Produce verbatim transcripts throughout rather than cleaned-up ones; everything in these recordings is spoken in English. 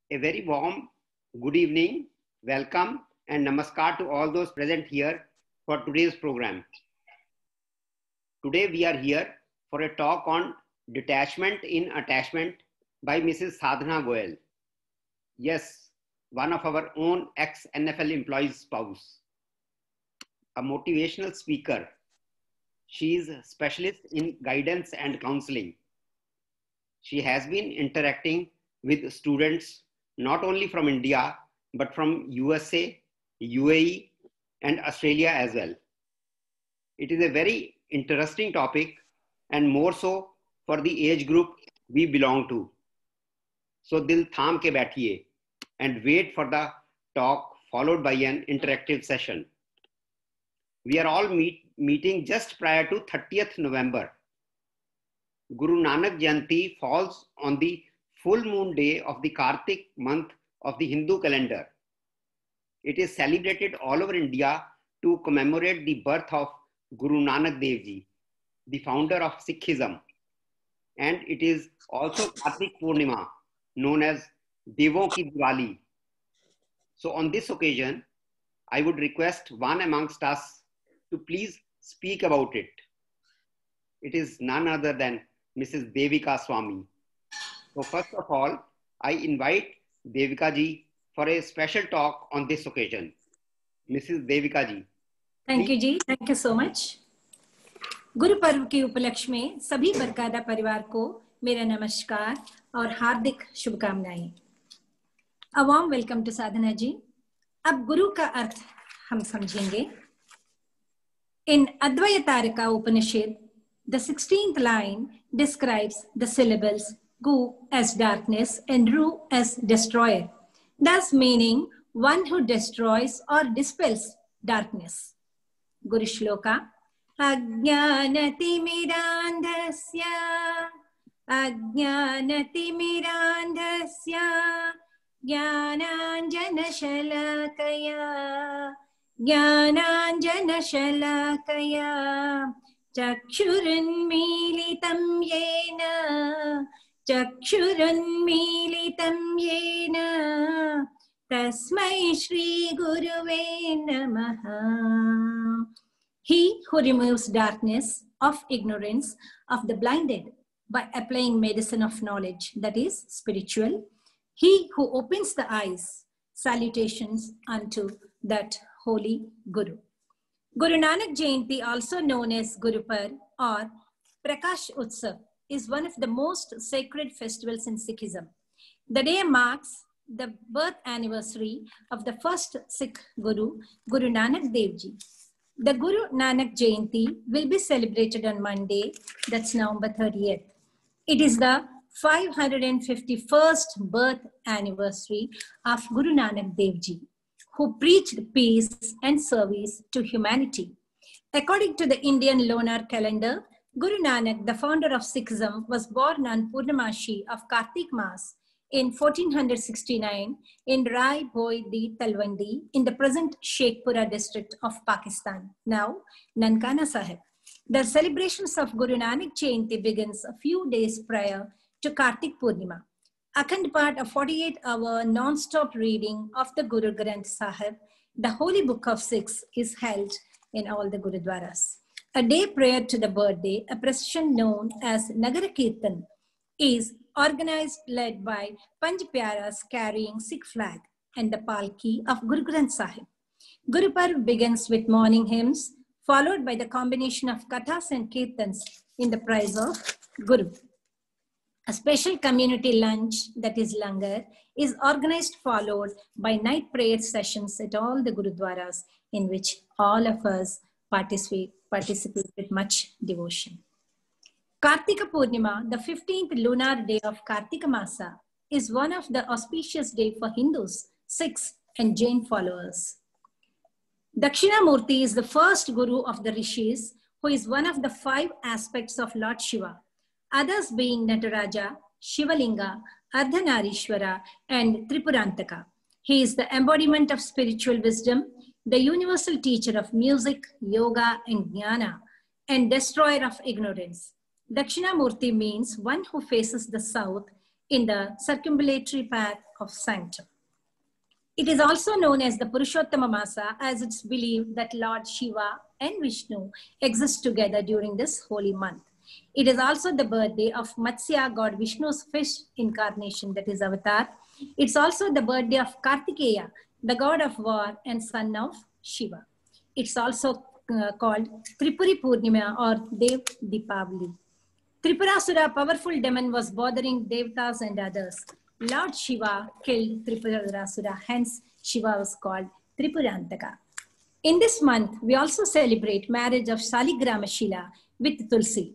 A very warm good evening, welcome and namaskar to all those present here for today's program. Today we are here for a talk on detachment in attachment by Missus Sadhana Goyal. Yes, one of our own ex-N F L employees' spouse. A motivational speaker. She is a specialist in guidance and counseling. She has been interacting with students not only from India, but from U S A, U A E, and Australia as well. It is a very interesting topic and more so for the age group we belong to. So dil tham ke baithiye and wait for the talk followed by an interactive session. We are all meet, meeting just prior to thirtieth November. Guru Nanak Jayanti falls on the full moon day of the Kartik month of the Hindu calendar. It is celebrated all over India to commemorate the birth of Guru Nanak Dev Ji, the founder of Sikhism. And it is also Kartik Purnima, known as Devon Ki Diwali. So on this occasion, I would request one amongst us to please speak about it. It is none other than Missus Devika Swami. So first of all, I invite Devika ji for a special talk on this occasion. Missus Devika ji. Thank please. you ji, thank you so much. Guru Parv के उपलक्ष्य में सभी बरकादा परिवार को मेरा नमस्कार और हार्दिक शुभकामनाएं. A warm welcome to साधना जी. अब गुरु का अर्थ हम समझेंगे. In Advaitarika Upanishad, the sixteenth line describes the syllables Gu as darkness and Ru as destroyer, thus meaning one who destroys or dispels darkness. Guru Shloka Ajnanati mirandhasya Ajnanati mirandhasya Jnananjana shalakaya Jnananjana shalakaya Chakshuranmilitam yena Chakshuranmilitam yena Tasmai Shri Guruve Namaha. He who removes darkness of ignorance of the blinded by applying medicine of knowledge, that is spiritual. He who opens the eyes, salutations unto that holy Guru. Guru Nanak Jayanti, also known as Guru Parv or Prakash Utsav, is one of the most sacred festivals in Sikhism. The day marks the birth anniversary of the first Sikh Guru, Guru Nanak Dev Ji. The Guru Nanak Jayanti will be celebrated on Monday, that's November thirtieth. It is the five hundred fifty-first birth anniversary of Guru Nanak Dev Ji, who preached peace and service to humanity. According to the Indian lunar calendar, Guru Nanak, the founder of Sikhism, was born on Purnamashi of Kartik Mas in fourteen sixty-nine in Rai Bhoi di Talwandi in the present Sheikhpura district of Pakistan, now Nankana Sahib. The celebrations of Guru Nanak Jayanti begins a few days prior to Kartik Purnima. Akhand part of forty-eight hour non-stop reading of the Guru Granth Sahib, the holy book of Sikhs, is held in all the Gurudwaras. A day prior to the birthday, a procession known as Nagara Kirtan is organized, led by Panj Pyaras carrying Sikh flag and the Palki of Guru Granth Sahib. Guru Parv begins with morning hymns, followed by the combination of kathas and kirtans in the praise of Guru. A special community lunch, that is langar, is organized, followed by night prayer sessions at all the Gurudwaras, in which all of us participate, participate with much devotion. Kartika Purnima, the fifteenth lunar day of Kartika Masa, is one of the auspicious days for Hindus, Sikhs, and Jain followers. Dakshinamurti is the first guru of the Rishis, who is one of the five aspects of Lord Shiva, others being Nataraja, Shivalinga, Ardhanarishwara, and Tripurantaka. He is the embodiment of spiritual wisdom, the universal teacher of music, yoga, and jnana, and destroyer of ignorance. Dakshinamurti means one who faces the south in the circumambulatory path of sanctum. It is also known as the Purushottama Masa, as it's believed that Lord Shiva and Vishnu exist together during this holy month. It is also the birthday of Matsya, God Vishnu's fish incarnation, that is Avatar. It's also the birthday of Kartikeya, the god of war and son of Shiva. It's also uh, called Tripuri Purnima or Dev Deepavali. Tripurasura, powerful demon, was bothering Devatas and others. Lord Shiva killed Tripurasura, hence Shiva was called Tripurantaka. In this month, we also celebrate marriage of Saligrama Shila with Tulsi.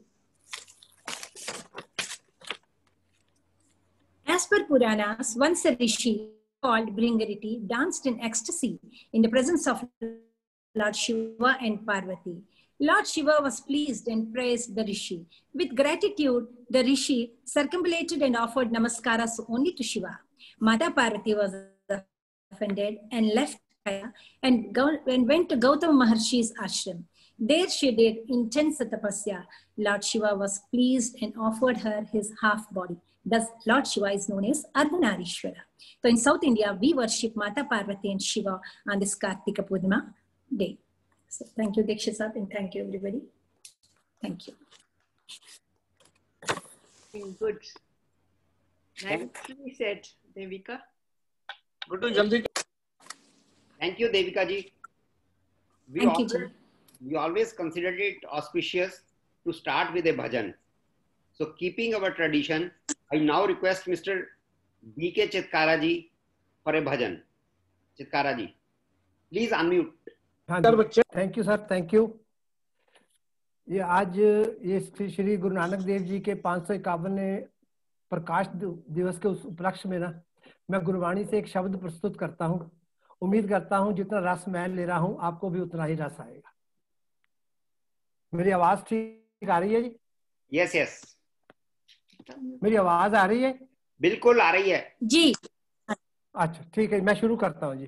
As per Puranas, once a rishi called Bringariti danced in ecstasy in the presence of Lord Shiva and Parvati. Lord Shiva was pleased and praised the rishi. With gratitude, the rishi circumambulated and offered namaskaras only to Shiva. Mata Parvati was offended and left Kaya and, go, and went to Gautama Maharshi's ashram. There she did intense tapasya. Lord Shiva was pleased and offered her his half body. Thus, Lord Shiva is known as Ardhanarishwara. So in South India, we worship Mata Parvati and Shiva on this Kartika Purnima day. So thank you, Dikshit sir, and thank you, everybody. Thank you. Good. Nicely said, Devika. Good to Jaldi. Thank you, Devika ji. We Thank you, always, Ji. we always considered it auspicious to start with a bhajan. So keeping our tradition, I now request Mister B K Chitkara ji for a bhajan. Chitkara ji, please unmute. हाँ जी, thank you sir, thank you. ये आज ये श्री गुरु नानक देव जी के पाँच सौ इक्यावन प्रकाश दिवस के उस उपलक्ष्य में ना मैं गुरुवाणी से एक शब्द प्रस्तुत करता हूँ। उम्मीद करता हूँ जितना रस मैं ले रहा हूँ आपको भी उतना ही रस आएगा। मेरी आवाज ठीक आ रही है जी? यस यस, मेरी आवाज आ रही है? बिल्कुल आ रही है जी। अच्छा ठीक है, मैं शुरू करता हूँ जी।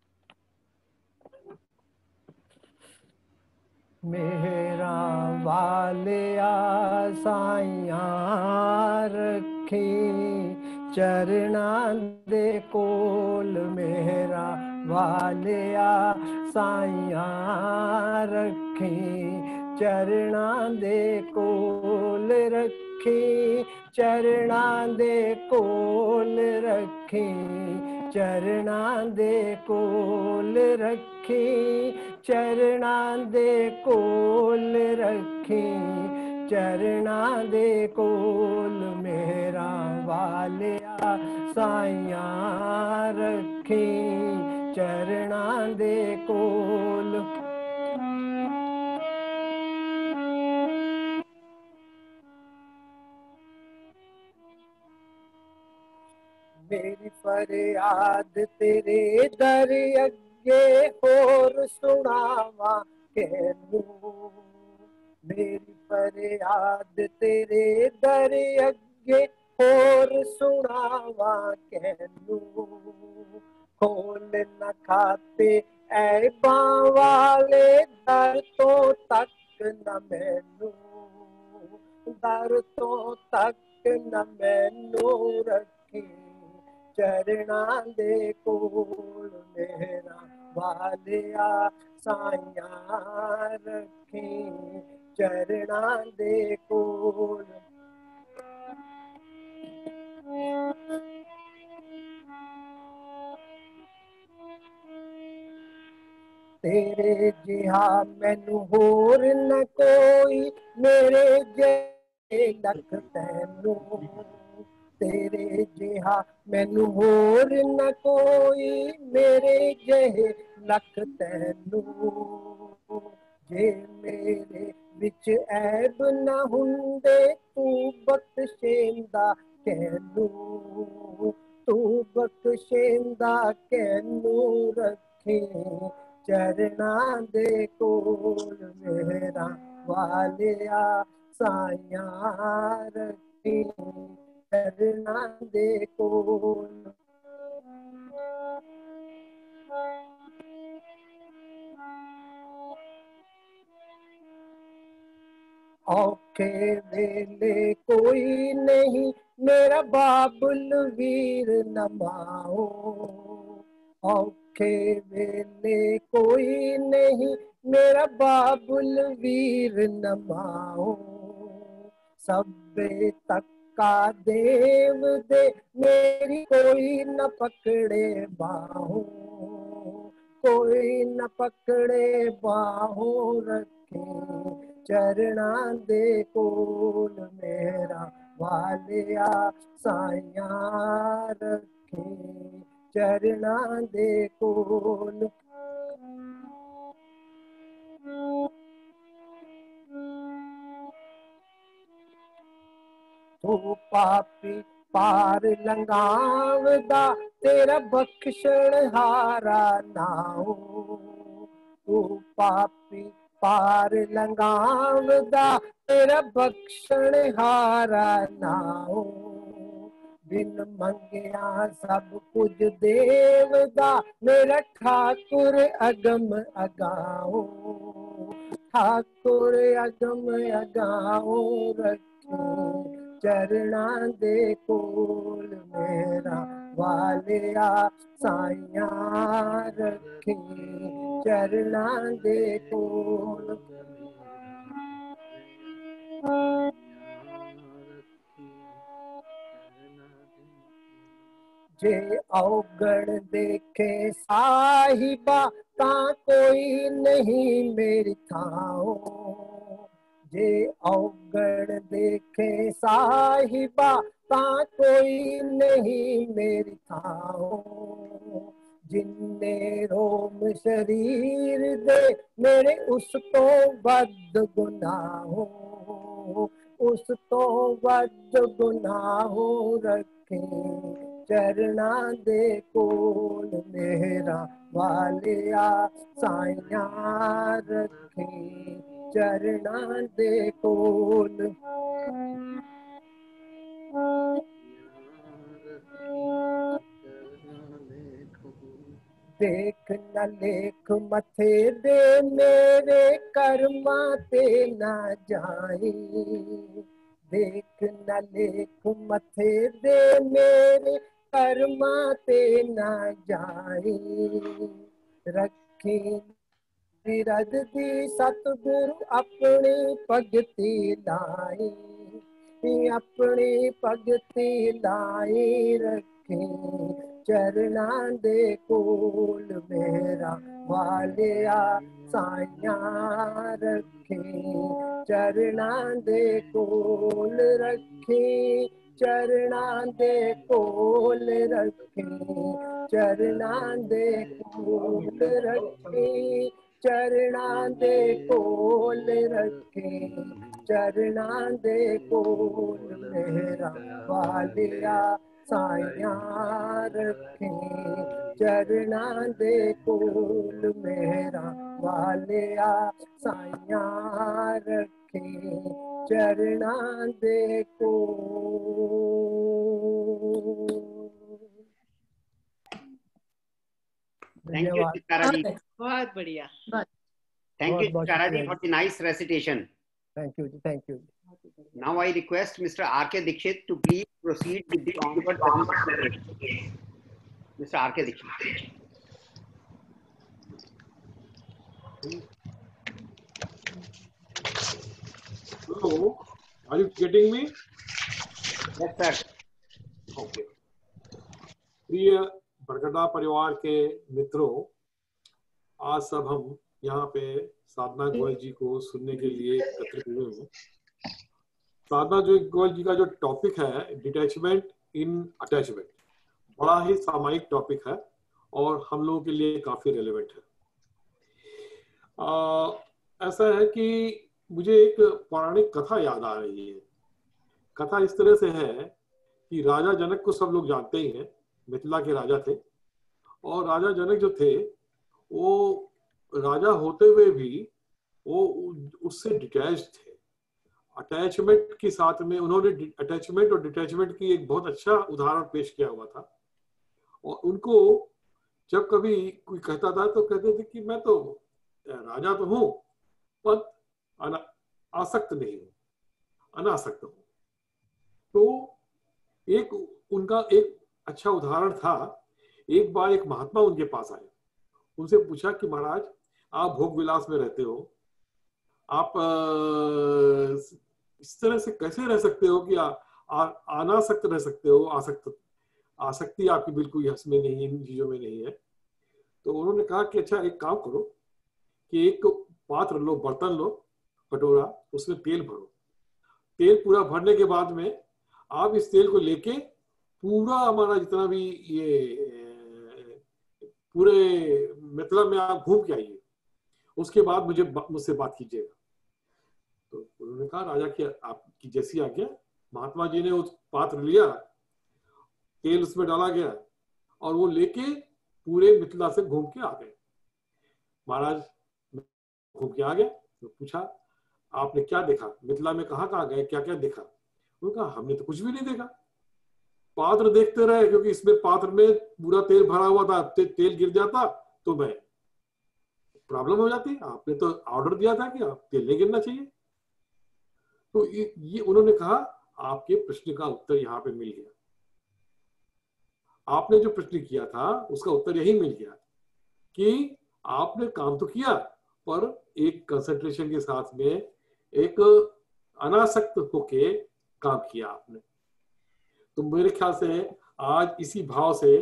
मेरा वालिया साइया रखी चरना दे कोल, मेरा वालिया साइया रखी चरना दे कोल, रखी चरना दे कोल, रखी चरना दे कोल, रखी चरना दे कोल, रखी चरना दे कोल, मेरा वालिया साइया रखी चरना दे कोल। मेरी फरियाद तेरे दर अगे होर सुनावा कहनू, मेरी फरियाद तेरे दर अगे होर सुनावा कहनू, खोल न खाते ऐबां वाले दर तो तक न मैनू, दर तो तक न मैनू रखी चरना दे कोल, मेरा वालिया साइया रखी चरना दे कोल। तेरे जिहा मैनू होर न कोई, मेरे जे लख तैनू, तेरे जिहा मैनू होर न कोई, मेरे जे लख तैनू, जे मेरे विच ऐब न हुंदे तू बख्शेंदा कैनू, तू बख्शेंदा कैनू, रखी चरना दे कोल, मेरा वालिया साइया रखी चरना दे कोल। औखे वेले कोई नहीं मेरा बाबुल वीर नमाओ, औखे वेले कोई नहीं मेरा बाबुल वीर नमाओ, सबे तक का देव दे मेरी कोई न पकड़े बाहों, कोई न पकड़े बाहों, रखे चरणा दे कोल मेरा वालिया साया, रखे चरणा दे कोल। तू पापी पार लंगावदा तेरा बख्शण हारा नाओ, तू पापी पार लंगावदा तेरा बख्शण हारा नाओ, बिन मंगिया सब कुछ देवदा मेरा ठाकुर अगम अगाओ, ठाकुर अगम अगाओ, रखे चरणा दे कोल मेरा वालिया साया, रखे चरणा दे कोल। जे औगण देखे साहिबा ता कोई नहीं मेरी थाओ, जे औगण देखे साहिबा ता कोई नहीं मेरी थाओ, जिन्ने रोम शरीर दे मेरे उस तो वध गुनाहो, उस तो वध गुनाहो, रखे चरणा दे कोल मेरा वालिया साया, रखे चरणा दे कोल। देख न लेख मथे दे मेरे कर्मा ते न जाई, देख न लेख मथे दे मेरे कर्मा ते न जाई, रखी बिरद दी सतगुरु अपनी भगती लाई, अपनी भगती लाई, रखे चरणा दे कोल मेरा वालिया साया, रखे चरणा दे कोल, रखे चरणा दे कोल, रखे चरणा दे कोल, रखे चरणा दे कोल, रखे चरणा दे कोल मेरा वालिया साया, रखे चरणा दे कोल मेरा वालिया साया, रखे चरणा दे कोल। Thank you, Chitkara ji. बहुत बढ़िया। Thank you, Chitkara ji, for the nice recitation. Thank you, thank you. Now I request Mister R K Dixit to please proceed with the onward presentation. Mister R K Dixit. Hello, are you getting me? Yes, sir. Okay. प्रिय बरगदा परिवार के मित्रों, आज सब हम यहाँ पे साधना गोयल जी को सुनने के लिए एकत्रित हुए हैं। साधना जो गोयल जी का जो टॉपिक है, डिटैचमेंट इन अटैचमेंट, बड़ा ही सामायिक टॉपिक है और हम लोगों के लिए काफी रेलेवेंट है। आ, ऐसा है कि मुझे एक पौराणिक कथा याद आ रही है। कथा इस तरह से है कि राजा जनक को सब लोग जानते ही हैं, मिथिला के राजा थे। और राजा जनक जो थे वो राजा होते हुए भी वो उससे डिटैच थे। अटैचमेंट के साथ में उन्होंने अटैचमेंट और डिटैचमेंट की एक बहुत अच्छा उदाहरण पेश किया हुआ था। और उनको जब कभी कोई कहता था तो कहते थे कि मैं तो राजा तो हूं पर आसक्त नहीं हूं, अनासक्त हूं। तो एक उनका एक अच्छा उदाहरण था। एक बार एक महात्मा उनके पास आए, उनसे पूछा कि महाराज आप भोग विलास में रहते हो, आप इस तरह से कैसे रह सकते हो कि आ, आ, अनासक्त रह सकते हो, आसक्त आसक्ति आपकी बिल्कुल इसमें नहीं है, इन चीजों में नहीं है। तो उन्होंने कहा कि अच्छा एक काम करो कि एक पात्र लो, बर्तन लो, कटोरा, उसमें तेल भरो। तेल पूरा भरने के बाद में आप इस तेल को लेके पूरा हमारा जितना भी ये पूरे मिथिला में आप घूम के आइए, उसके बाद मुझे मुझसे बात कीजिएगा। तो उन्होंने कहा राजा की आपकी जैसी आज्ञा। महात्मा जी ने उस पात्र लिया, तेल उसमें डाला गया और वो लेके पूरे मिथिला से घूम के आ गए। महाराज घूम के आ गए तो पूछा आपने क्या देखा, मिथिला में कहाँ कहाँ गए, क्या क्या देखा? उन्होंने कहा हमने तो कुछ भी नहीं देखा, पात्र देखते रहे, क्योंकि इसमें पात्र में पूरा तेल भरा हुआ था, ते, तेल गिर जाता तो मैं प्रॉब्लम हो जाती। आपने तो ऑर्डर दिया था कि आप तेल नहीं गिरना चाहिए। तो ये, ये उन्होंने कहा आपके प्रश्न का उत्तर यहाँ पे मिल गया। आपने जो प्रश्न किया था उसका उत्तर यही मिल गया कि आपने काम तो किया पर एक कंसंट्रेशन के साथ में, एक अनासक्त होके काम किया आपने। तो मेरे ख्याल से आज इसी भाव से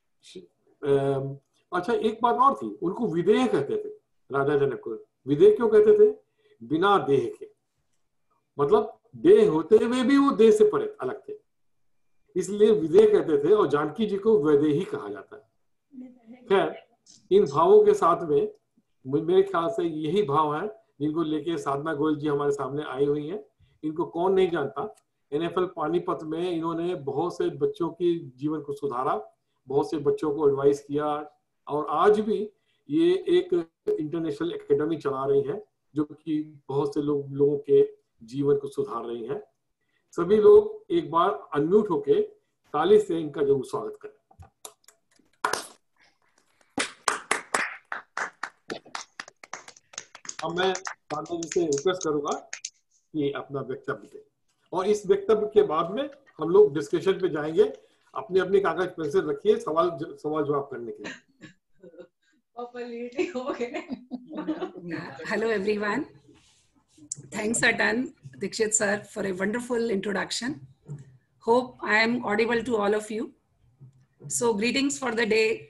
अच्छा एक बात और थी, उनको विदेह कहते थे राजा जनक को। विदेह क्यों कहते थे? बिना देह के, मतलब देह होते हुए भी वो देह से परे अलग थे, इसलिए विदेह कहते थे। और जानकी जी को वैदेही कहा जाता है। खैर इन भावों के साथ में मेरे ख्याल से यही भाव है जिनको लेके साधना गोयल जी हमारे सामने आई हुई हैं। इनको कौन नहीं जानता। एनएफएल पानीपत में इन्होंने बहुत से बच्चों के जीवन को सुधारा, बहुत से बच्चों को एडवाइस किया, और आज भी ये एक इंटरनेशनल एकेडमी चला रही है जो कि बहुत से लोग लोगों के जीवन को सुधार रही है। सभी लोग एक बार अनम्यूट होके ताली से इनका जरूर स्वागत करें। अब मैं साधना जी से रिक्वेस्ट करूंगा कि अपना वक्तव्य दें, और इस वक्तव्य के बाद में हम लोग डिस्कशन पे जाएंगे। अपने अपने कागज पेंसिल रखिए सवाल सवाल जवाब करने के लिए। Hello everyone. Thanks a ton, Dikshit sir, for a wonderful introduction. Hope I am audible to all of you. So greetings for the day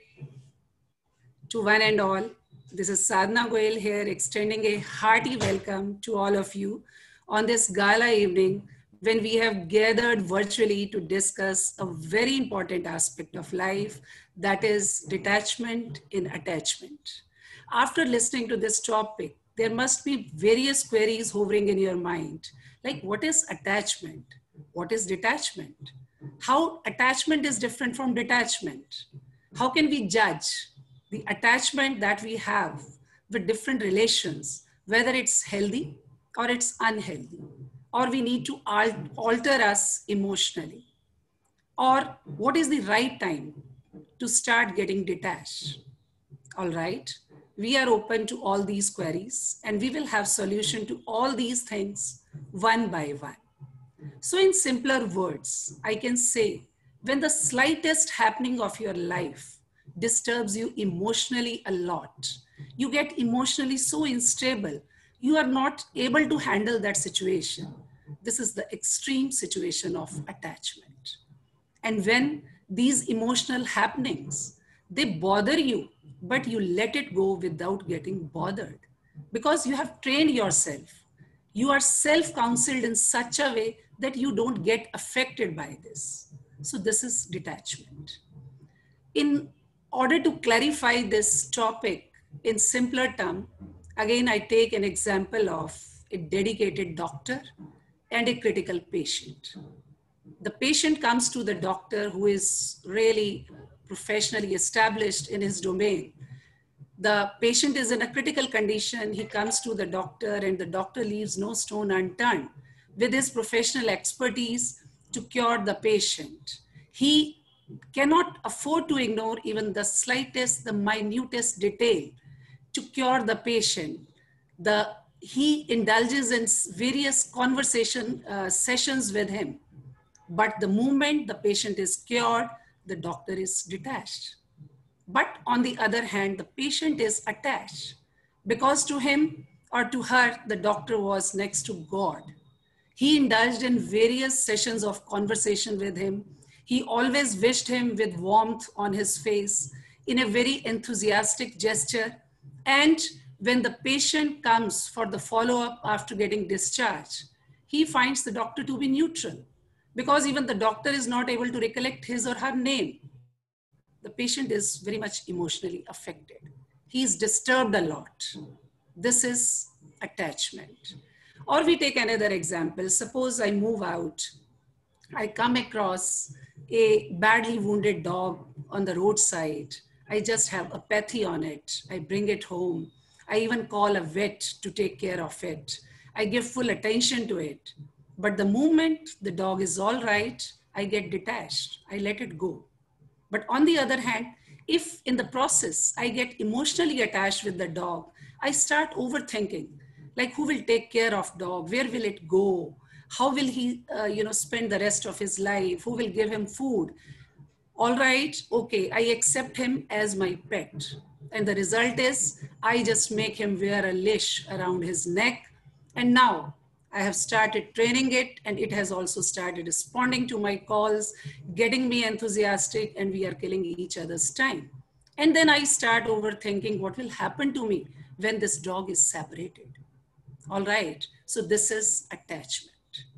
to one and all. This is Sadhana Goyal here, extending a hearty welcome to all of you on this gala evening when we have gathered virtually to discuss a very important aspect of life, that is detachment in attachment. After listening to this topic, there must be various queries hovering in your mind, like what is attachment? What is detachment? How attachment is different from detachment? How can we judge the attachment that we have with different relations, whether it's healthy or it's unhealthy, or we need to alter us emotionally? Or what is the right time to start getting detached? All right, we are open to all these queries and we will have solution to all these things one by one. So in simpler words, I can say when the slightest happening of your life disturbs you emotionally a lot, you get emotionally so unstable, you are not able to handle that situation. This is the extreme situation of attachment. And when these emotional happenings, they bother you, but you let it go without getting bothered because you have trained yourself. You are self-counseled in such a way that you don't get affected by this. So this is detachment. In order to clarify this topic in simpler terms, again, I take an example of a dedicated doctor and a critical patient. The patient comes to the doctor who is really professionally established in his domain. The patient is in a critical condition. He comes to the doctor and the doctor leaves no stone unturned with his professional expertise to cure the patient. He cannot afford to ignore even the slightest, the minutest detail to cure the patient. The, he indulges in various conversation uh, sessions with him But the moment the patient is cured, the doctor is detached. But on the other hand, the patient is attached because to him or to her, the doctor was next to God. He indulged in various sessions of conversation with him. He always wished him with warmth on his face in a very enthusiastic gesture. And when the patient comes for the follow-up after getting discharged, he finds the doctor to be neutral because even the doctor is not able to recollect his or her name. The patient is very much emotionally affected. He is disturbed a lot. This is attachment. Or we take another example. Suppose I move out. I come across a badly wounded dog on the roadside. I just have apathy on it. I bring it home. I even call a vet to take care of it. I give full attention to it. But the moment the dog is all right, I get detached. I let it go. But on the other hand, if in the process I get emotionally attached with the dog, I start overthinking, like who will take care of dog? Where will it go? How will he, uh, you know, spend the rest of his life? Who will give him food? All right, okay, I accept him as my pet. And the result is I just make him wear a leash around his neck. And now I have started training it, and it has also started responding to my calls, getting me enthusiastic, and we are killing each other's time. And then I start overthinking what will happen to me when this dog is separated. All right, so this is attachment.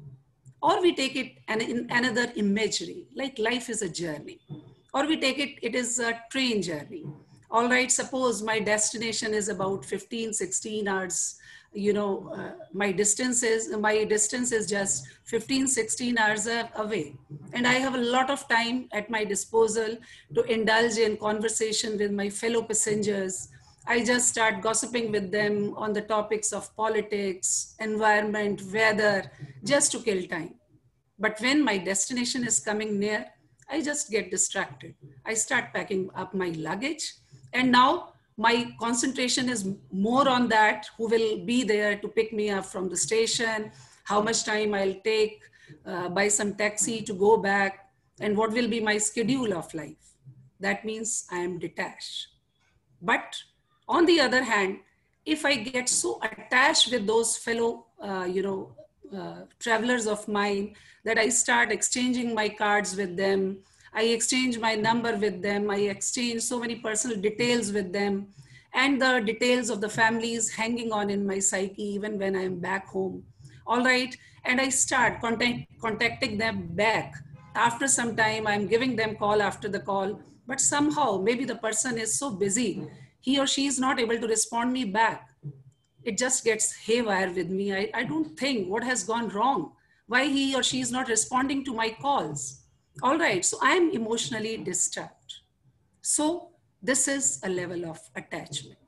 Or we take it and in another imagery, like life is a journey. Or we take it, it is a train journey. All right, suppose my destination is about fifteen, sixteen hours. You know, uh, my distance is, my distance is just fifteen, sixteen hours away. And I have a lot of time at my disposal to indulge in conversation with my fellow passengers. I just start gossiping with them on the topics of politics, environment, weather, just to kill time. But when my destination is coming near, I just get distracted. I start packing up my luggage, and now my concentration is more on that, who will be there to pick me up from the station, how much time I'll take, uh, by some taxi to go back, and what will be my schedule of life. That means I am detached. But on the other hand, if I get so attached with those fellow, uh, you know, uh, travelers of mine that I start exchanging my cards with them, I exchange my number with them, I exchange so many personal details with them, and the details of the families hanging on in my psyche even when I'm back home. All right, and I start contact, contacting them back. After some time, I'm giving them call after the call, but somehow maybe the person is so busy, he or she is not able to respond me back. It just gets haywire with me. I, I don't think what has gone wrong, why he or she is not responding to my calls. All right, so I'm emotionally disturbed. So this is a level of attachment.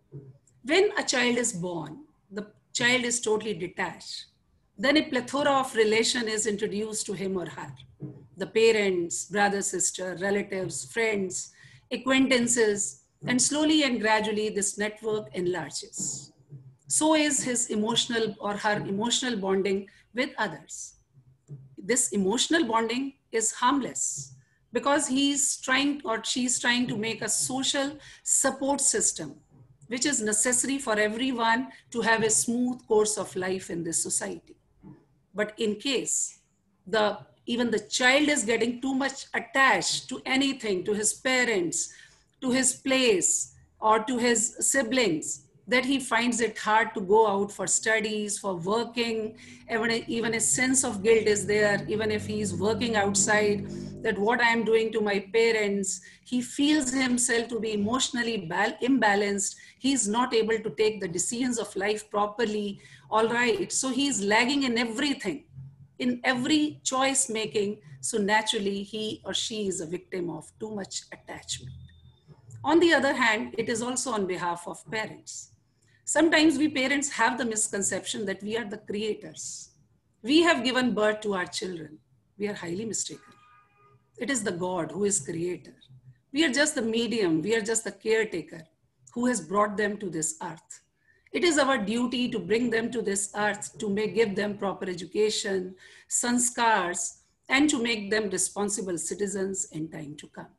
When a child is born, the child is totally detached. Then a plethora of relation is introduced to him or her. The parents, brother, sister, relatives, friends, acquaintances, and slowly and gradually this network enlarges. So is his emotional or her emotional bonding with others. This emotional bonding is harmless because he's trying or she's trying to make a social support system, which is necessary for everyone to have a smooth course of life in this society. But in case the even the child is getting too much attached to anything, to his parents, to his place, or to his siblings, that he finds it hard to go out for studies, for working, even a, even a sense of guilt is there, even if he's working outside, that what I am doing to my parents, he feels himself to be emotionally imbalanced. He's not able to take the decisions of life properly. All right, so he's lagging in everything, in every choice making. So naturally, he or she is a victim of too much attachment. On the other hand, it is also on behalf of parents. Sometimes we parents have the misconception that we are the creators. We have given birth to our children. We are highly mistaken. It is the God who is creator. We are just the medium. We are just the caretaker who has brought them to this earth. It is our duty to bring them to this earth, to make, give them proper education, sanskars, and to make them responsible citizens in time to come.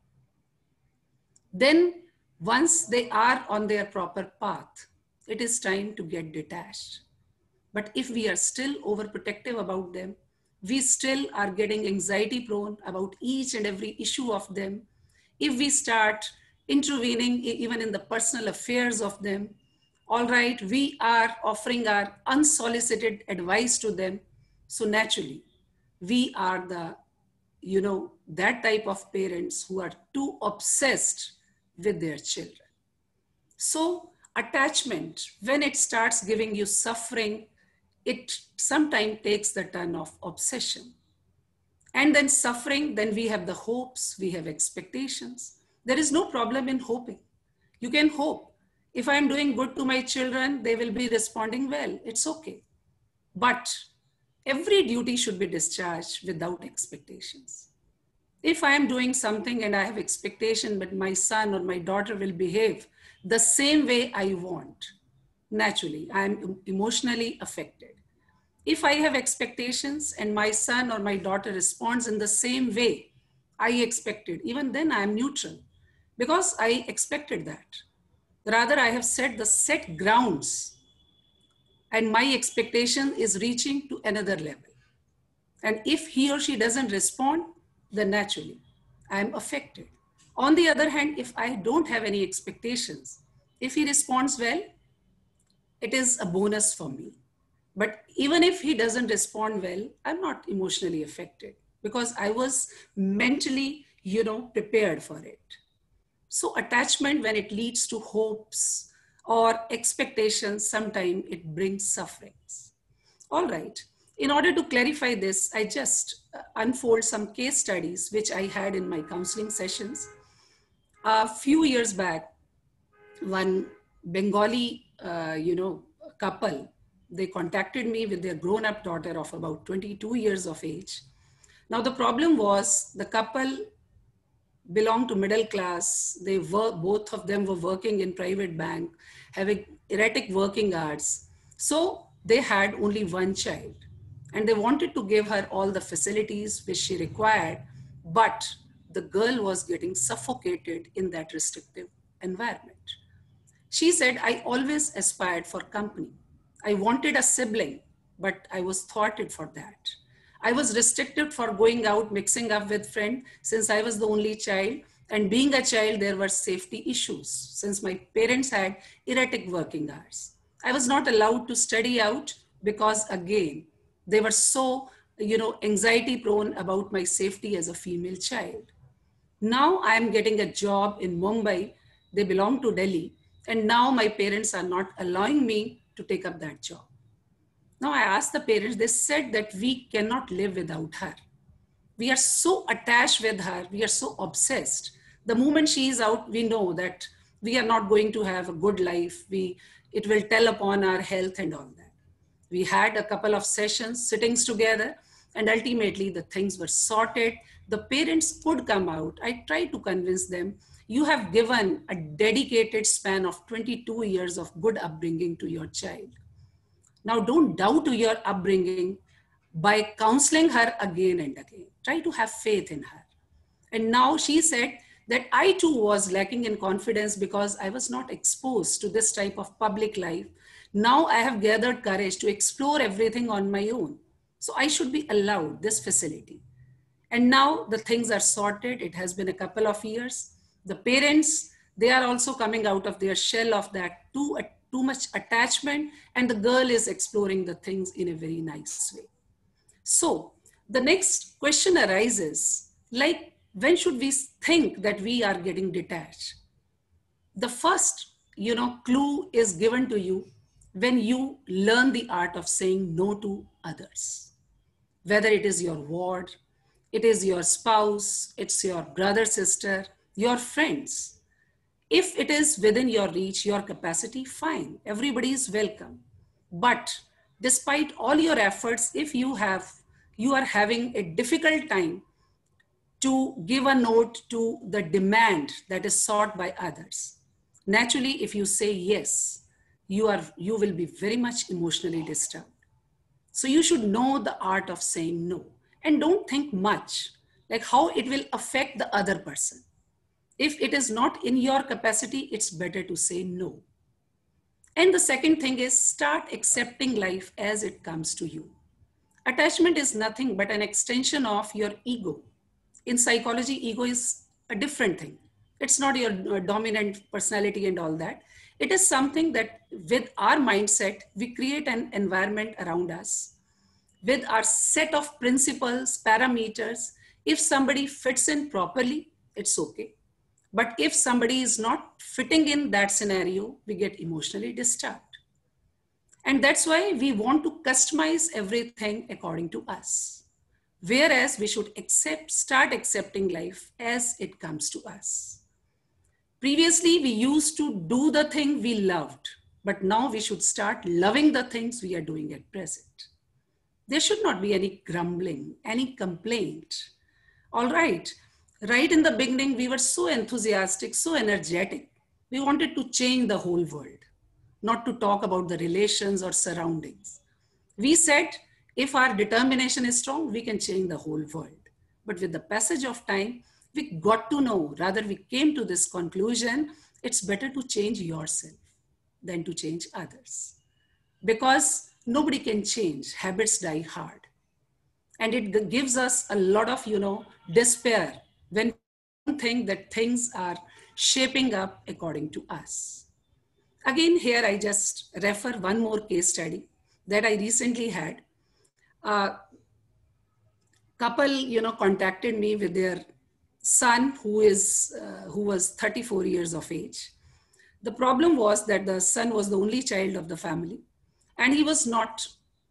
Then once they are on their proper path, it is time to get detached. But if we are still overprotective about them, we still are getting anxiety prone about each and every issue of them, if we start intervening even in the personal affairs of them, all right, we are offering our unsolicited advice to them. So naturally, we are the, you know, that type of parents who are too obsessed with their children. So attachment, when it starts giving you suffering, it sometimes takes the turn of obsession. And then suffering, then we have the hopes, we have expectations. There is no problem in hoping. You can hope. If I'm doing good to my children, they will be responding well. It's okay. But every duty should be discharged without expectations. If I am doing something and I have expectation, but my son or my daughter will behave the same way I want, naturally, I am emotionally affected. If I have expectations and my son or my daughter responds in the same way I expected, even then I am neutral because I expected that. Rather, I have set the set grounds and my expectation is reaching to another level. And if he or she doesn't respond, then naturally I am affected. On the other hand, if I don't have any expectations, if he responds well, it is a bonus for me. But even if he doesn't respond well, I'm not emotionally affected because I was mentally, you know, prepared for it. So attachment, when it leads to hopes or expectations, sometimes it brings sufferings. All right. In order to clarify this, I just unfold some case studies which I had in my counseling sessions. A few years back, one Bengali, uh, you know, couple, they contacted me with their grown-up daughter of about twenty-two years of age. Now the problem was the couple belonged to middle class. They were, both of them were working in private bank, having erratic working hours. So they had only one child and they wanted to give her all the facilities which she required, but the girl was getting suffocated in that restrictive environment. She said, I always aspired for company. I wanted a sibling, but I was thwarted for that. I was restricted for going out, mixing up with friends since I was the only child. And being a child, there were safety issues since my parents had erratic working hours. I was not allowed to study out because again, they were so, you know, anxiety prone about my safety as a female child. Now I am getting a job in Mumbai. They belong to Delhi. And now my parents are not allowing me to take up that job. Now I asked the parents, they said that we cannot live without her. We are so attached with her. We are so obsessed. The moment she is out, we know that we are not going to have a good life. We, it will tell upon our health and all that. We had a couple of sessions, sittings together, and ultimately the things were sorted. The parents could come out. I tried to convince them, you have given a dedicated span of twenty-two years of good upbringing to your child. Now don't doubt your upbringing by counseling her again and again. Try to have faith in her. And now she said that I too was lacking in confidence because I was not exposed to this type of public life. Now I have gathered courage to explore everything on my own. So I should be allowed this facility. And now the things are sorted. It has been a couple of years. The parents, they are also coming out of their shell of that too, too much attachment, and the girl is exploring the things in a very nice way. So the next question arises, like, when should we think that we are getting detached? The first, you know, clue is given to you when you learn the art of saying no to others. Whether it is your ward, it is your spouse, it's your brother, sister, your friends. If it is within your reach, your capacity, fine, everybody is welcome. But despite all your efforts, if you have, you are having a difficult time to give a note to the demand that is sought by others, naturally, if you say yes, you are, you will be very much emotionally disturbed. So you should know the art of saying no. and don't think much like how it will affect the other person. If it is not in your capacity, it's better to say no. And the second thing is start accepting life as it comes to you. Attachment is nothing but an extension of your ego. In psychology, ego is a different thing. It's not your dominant personality and all that. It is something that with our mindset, we create an environment around us. With our set of principles, parameters, if somebody fits in properly, it's okay. But if somebody is not fitting in that scenario, we get emotionally disturbed. And that's why we want to customize everything according to us. Whereas we should accept, start accepting life as it comes to us. Previously, we used to do the thing we loved, but now we should start loving the things we are doing at present. There should not be any grumbling, any complaint. All right. Right in the beginning, we were so enthusiastic, so energetic. We wanted to change the whole world, not to talk about the relations or surroundings. We said, if our determination is strong, we can change the whole world. But with the passage of time, we got to know, rather we came to this conclusion, it's better to change yourself than to change others. Because nobody can change, habits die hard. And it gives us a lot of, you know, despair when we think that things are shaping up according to us. Again, here I just refer one more case study that I recently had. A couple, you know, contacted me with their son who is, uh, who was thirty-four years of age. The problem was that the son was the only child of the family and he was not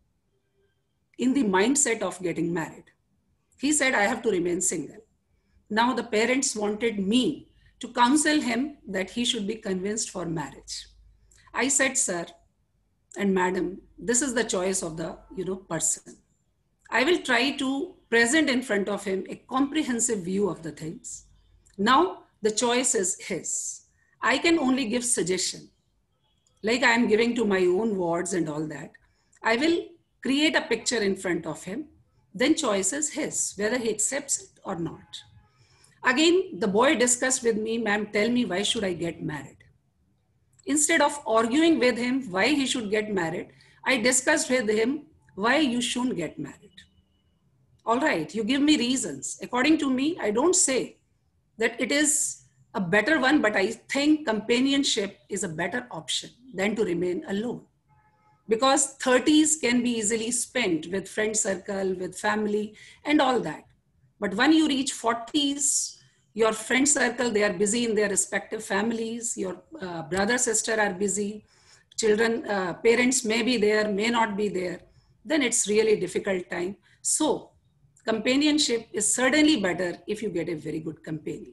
in the mindset of getting married. He said, I have to remain single. Now the parents wanted me to counsel him that he should be convinced for marriage. I said, sir and madam, this is the choice of the, you know, person. I will try to present in front of him a comprehensive view of the things. Now the choice is his. I can only give suggestion, like I am giving to my own words and all that. I will create a picture in front of him. Then choice is his, whether he accepts it or not. Again, the boy discussed with me, ma'am, tell me why should I get married? Instead of arguing with him why he should get married, I discussed with him why you shouldn't get married. All right, you give me reasons. According to me, I don't say that it is a better one, but I think companionship is a better option than to remain alone. Because thirties can be easily spent with friend circle, with family and all that. But when you reach forties, your friend circle, they are busy in their respective families. Your uh, brother, sister are busy. Children, uh, parents may be there, may not be there. Then it's really difficult time. So companionship is certainly better if you get a very good companion.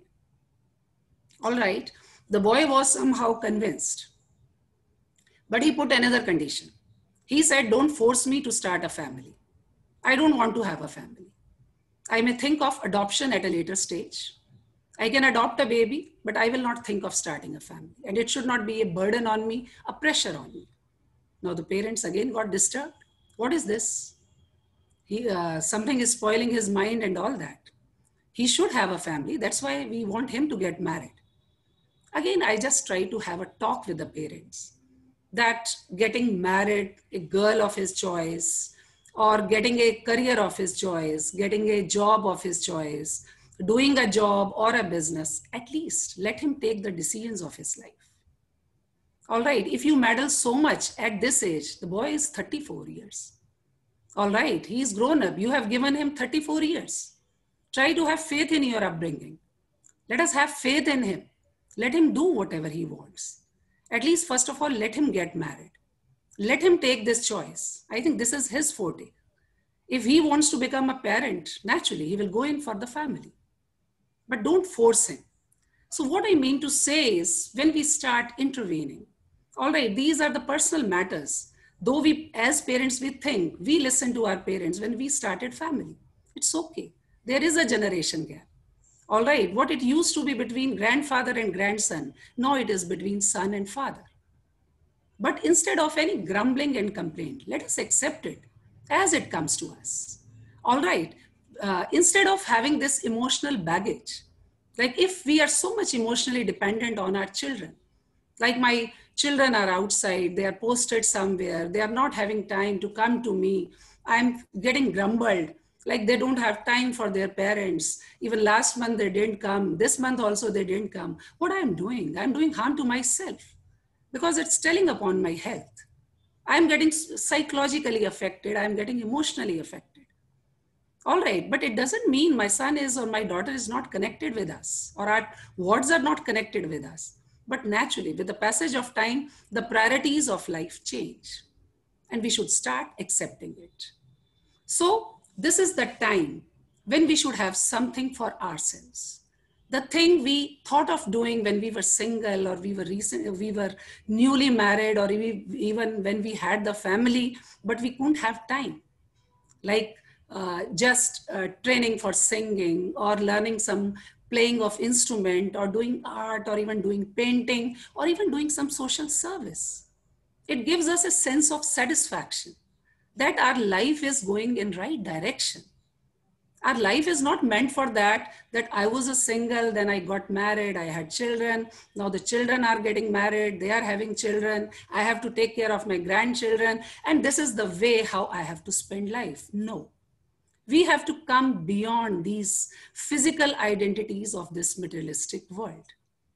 All right. The boy was somehow convinced, but he put another condition. He said, don't force me to start a family. I don't want to have a family. I may think of adoption at a later stage. I can adopt a baby, but I will not think of starting a family. And it should not be a burden on me, a pressure on me. Now the parents again got disturbed. What is this? He, uh, something is spoiling his mind and all that. He should have a family. That's why we want him to get married. Again, I just try to have a talk with the parents that getting married, a girl of his choice, or getting a career of his choice, getting a job of his choice, doing a job or a business, at least let him take the decisions of his life. All right, if you meddle so much at this age, the boy is thirty-four years. All right, he's grown up. You have given him thirty-four years. Try to have faith in your upbringing. Let us have faith in him. Let him do whatever he wants. At least, first of all, let him get married. Let him take this choice. I think this is his forte. If he wants to become a parent, naturally, he will go in for the family. But don't force him. So what I mean to say is, when we start intervening, all right, these are the personal matters. Though we, as parents, we think, we listen to our parents when we started family. It's okay. There is a generation gap. All right, what it used to be between grandfather and grandson, now it is between son and father. But instead of any grumbling and complaint, let us accept it as it comes to us. All right, uh, instead of having this emotional baggage, like if we are so much emotionally dependent on our children, like my children are outside, they are posted somewhere, they are not having time to come to me, I'm getting grumbled, like they don't have time for their parents. Even last month they didn't come, this month also they didn't come. What I'm doing, I'm doing harm to myself because it's telling upon my health. I'm getting psychologically affected, I'm getting emotionally affected. All right, but it doesn't mean my son is or my daughter is not connected with us, or our wards are not connected with us. But naturally, with the passage of time, the priorities of life change, and we should start accepting it. So this is the time when we should have something for ourselves. The thing we thought of doing when we were single, or we were recent, we were newly married, or even when we had the family, but we couldn't have time. Like uh, just uh, training for singing, or learning some playing of instrument, or doing art, or even doing painting, or even doing some social service. It gives us a sense of satisfaction that our life is going in right direction. Our life is not meant for that, that I was a single, then I got married, I had children, now the children are getting married, they are having children, I have to take care of my grandchildren, and this is the way how I have to spend life. No. We have to come beyond these physical identities of this materialistic world.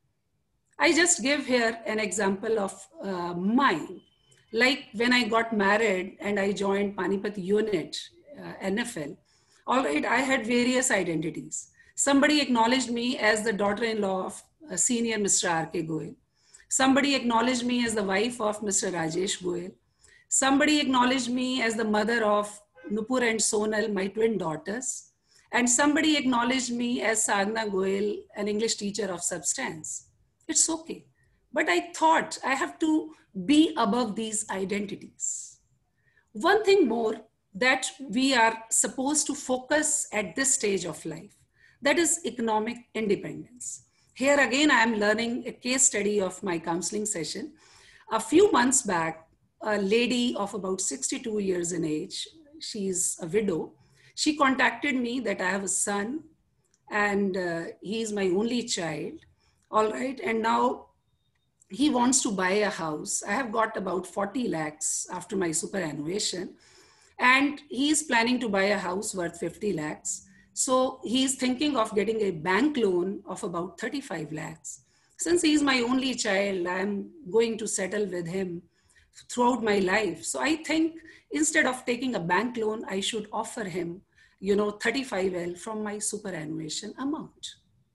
I just give here an example of uh, mine. Like when I got married and I joined Panipat unit, uh, N F L, all right, I had various identities. Somebody acknowledged me as the daughter-in-law of uh, senior Mister R K Goel. Somebody acknowledged me as the wife of Mister Rajesh Goel. Somebody acknowledged me as the mother of Nupur and Sonal, my twin daughters. And somebody acknowledged me as Sadhana Goel, an English teacher of substance. It's okay. But I thought I have to be above these identities. One thing more that we are supposed to focus at this stage of life, that is economic independence. Here again, I am learning a case study of my counseling session. A few months back, a lady of about sixty-two years in age, she's a widow. She contacted me that I have a son and uh, he is my only child. All right. And now he wants to buy a house. I have got about forty lakhs after my superannuation, and he is planning to buy a house worth fifty lakhs. So he's thinking of getting a bank loan of about thirty-five lakhs. Since he's my only child, I'm going to settle with him throughout my life. So I think instead of taking a bank loan, I should offer him, you know, thirty-five L from my superannuation amount.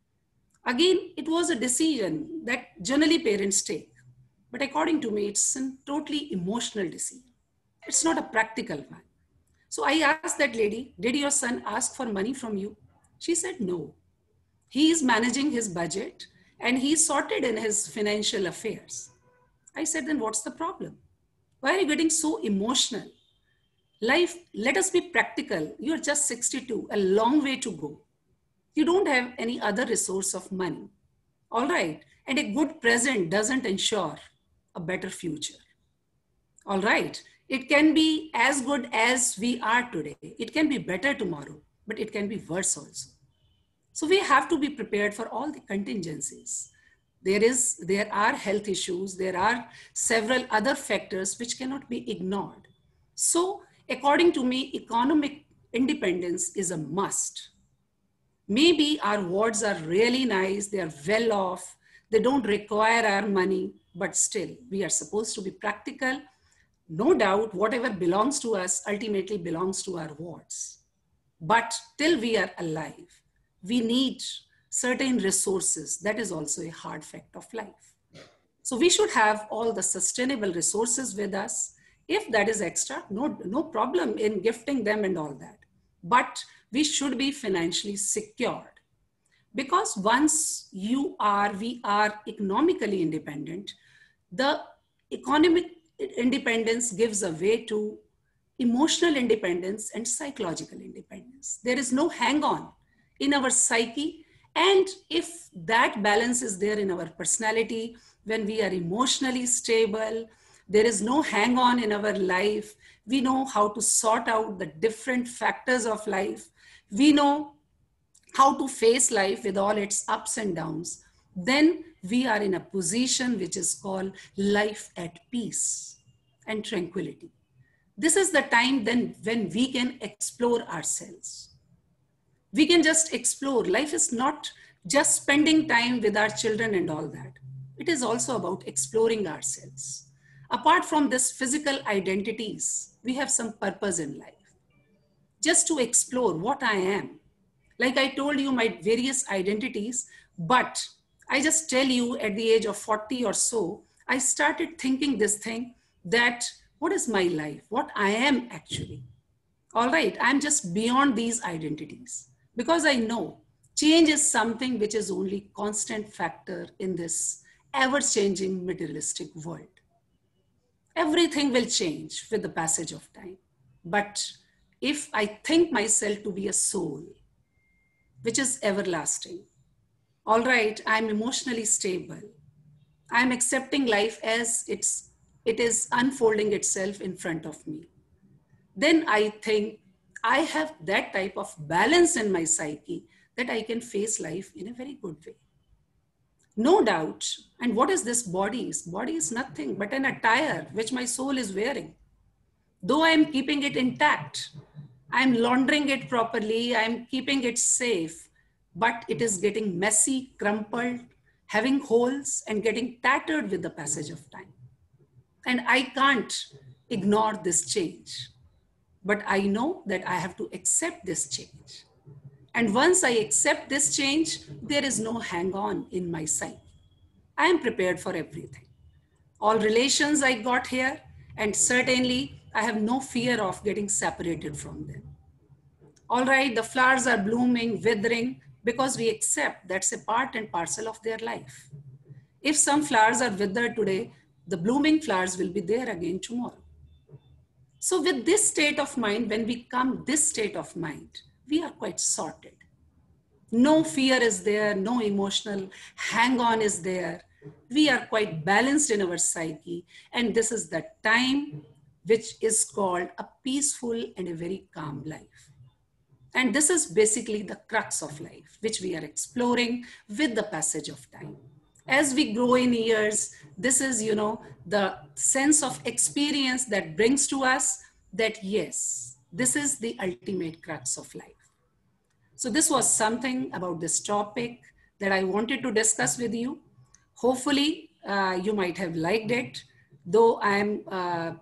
Again, it was a decision that generally parents take, but according to me, it's a totally emotional decision. It's not a practical one. So I asked that lady, did your son ask for money from you? She said, no. He is managing his budget and he's sorted in his financial affairs. I said, then what's the problem? Why are you getting so emotional? Life, let us be practical. You're just sixty-two, a long way to go. You don't have any other resource of money. All right. And a good present doesn't ensure a better future. All right. It can be as good as we are today. It can be better tomorrow, but it can be worse also. So we have to be prepared for all the contingencies. There is, there are health issues. There are several other factors which cannot be ignored. So according to me, economic independence is a must. Maybe our wards are really nice. They are well off. They don't require our money, but still we are supposed to be practical. No doubt, whatever belongs to us ultimately belongs to our wards. But till we are alive, we need certain resources. That is also a hard fact of life. So we should have all the sustainable resources with us. If that is extra, no, no problem in gifting them and all that. But we should be financially secured. Because once you are, we are economically independent, the economic independence gives a way to emotional independence and psychological independence. There is no hang on in our psyche. And if that balance is there in our personality, when we are emotionally stable, there is no hang on in our life. We know how to sort out the different factors of life. we know how to face life with all its ups and downs, then we are in a position which is called life at peace and tranquility. This is the time then when we can explore ourselves. We can just explore. Life is not just spending time with our children and all that. It is also about exploring ourselves. Apart from this physical identities, we have some purpose in life. Just to explore what I am. Like I told you my various identities, but I just tell you at the age of forty or so, I started thinking this thing that what is my life? What I am actually. All right, I'm just beyond these identities because I know change is something which is only constant factor in this ever-changing materialistic world. Everything will change with the passage of time. But if I think myself to be a soul, which is everlasting, all right, I'm emotionally stable. I'm accepting life as it's, it is unfolding itself in front of me. Then I think I have that type of balance in my psyche that I can face life in a very good way. No doubt. And what is this body? Body is nothing but an attire which my soul is wearing. Though I'm keeping it intact, I'm laundering it properly, I'm keeping it safe, but it is getting messy, crumpled, having holes and getting tattered with the passage of time. And I can't ignore this change. But I know that I have to accept this change. And once I accept this change, there is no hang on in my psyche. I am prepared for everything. All relations I got here, and certainly I have no fear of getting separated from them. All right, the flowers are blooming, withering, because we accept that's a part and parcel of their life. If some flowers are withered today, the blooming flowers will be there again tomorrow. So with this state of mind, when we come this state of mind, we are quite sorted. No fear is there, no emotional hang-on is there. We are quite balanced in our psyche. And this is the time which is called a peaceful and a very calm life. And this is basically the crux of life, which we are exploring with the passage of time. As we grow in years, this is, you know, the sense of experience that brings to us that, yes, this is the ultimate crux of life. So this was something about this topic that I wanted to discuss with you. Hopefully, uh, you might have liked it, though I'm, uh,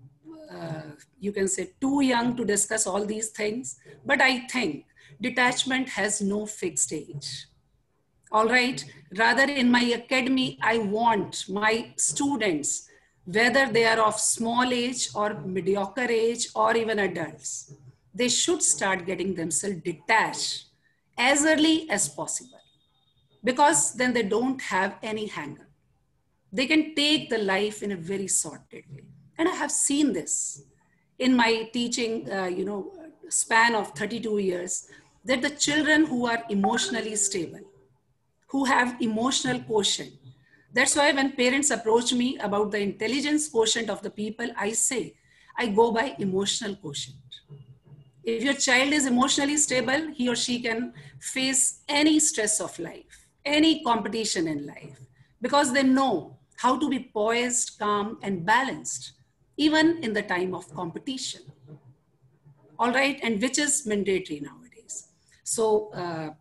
uh, you can say, too young to discuss all these things. But I think detachment has no fixed age. All right, rather in my academy, I want my students, whether they are of small age or mediocre age or even adults, they should start getting themselves detached as early as possible, because then they don't have any hang-up. They can take the life in a very sorted way. And I have seen this in my teaching, uh, you know, span of thirty-two years, that the children who are emotionally stable, who have emotional quotient. That's why when parents approach me about the intelligence quotient of the people, I say, I go by emotional quotient. If your child is emotionally stable, he or she can face any stress of life, any competition in life, because they know how to be poised, calm, and balanced, even in the time of competition. All right, and which is mandatory nowadays. So, uh,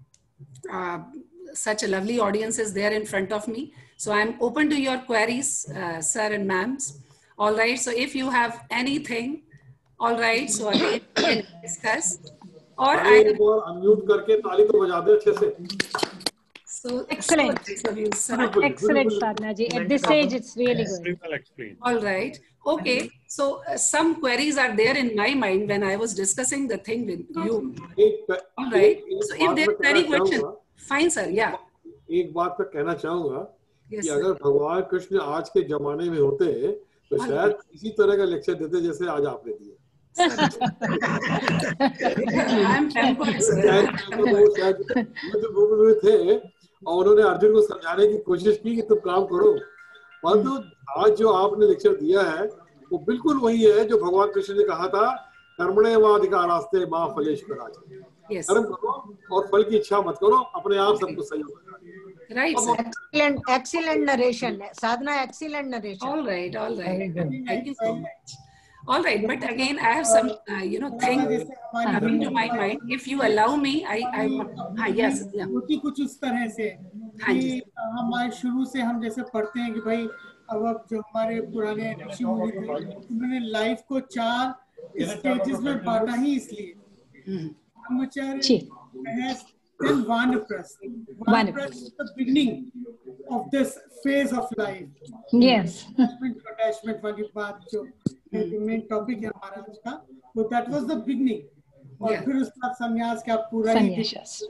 uh, such a lovely audience is there in front of me. So I'm open to your queries, uh, sir and ma'ams. All right, so if you have anything, all right, so again, we can discuss. Or I unmute करके ताली तो बजा दे अच्छे से. So excellent. So you, excellent, Sadhana ji. At this age, it's really good. All right. Okay. So uh, some queries are there in my mind when I was discussing the thing with you. All right. So if there are any questions, fine, sir. Yeah. एक बात मैं कहना चाहूँगा कि अगर भगवान कृष्ण आज के जमाने में होते तो शायद इसी तरह का लेक्चर देते जैसे आज आपने दिया. I'm pampered, sir. वो थे और उन्होंने अर्जुन को समझाने की कोशिश की कि तुम काम करो, परंतु आज जो आपने लेक्चर दिया है वो बिल्कुल वही है जो भगवान कृष्ण ने कहा था, कर्मणे वाधिकारास्ते मां फलेषु कदाचन. Yes. कर्म करो और फल की इच्छा मत करो, अपने आप सब कुछ सही होगा. Right, sir. Excellent, excellent narration. Sadhana, excellent narration. All right, all right. Very good. Thank you so much. All right, but again, I have some, uh, you know, thing coming to my mind. If you allow me, I, I, ah, yes, yeah. होती कुछ उस तरह से हाँ जी। कि हमारे शुरू से हम जैसे पढ़ते हैं कि भाई अब अब जो हमारे पुराने ऋषि मुनि थे उन्होंने लाइफ को चार स्टेजेस में बांटा ही इसलिए. ब्रह्मचर्य, then वानप्रस्थ. वानप्रस्थ is the beginning of this phase of life. Yes. Attachment वाली बात जो मेन टॉपिक है हमारा आज का, वो that was the beginning. और फिर उसके बाद संन्यास का पूरा ही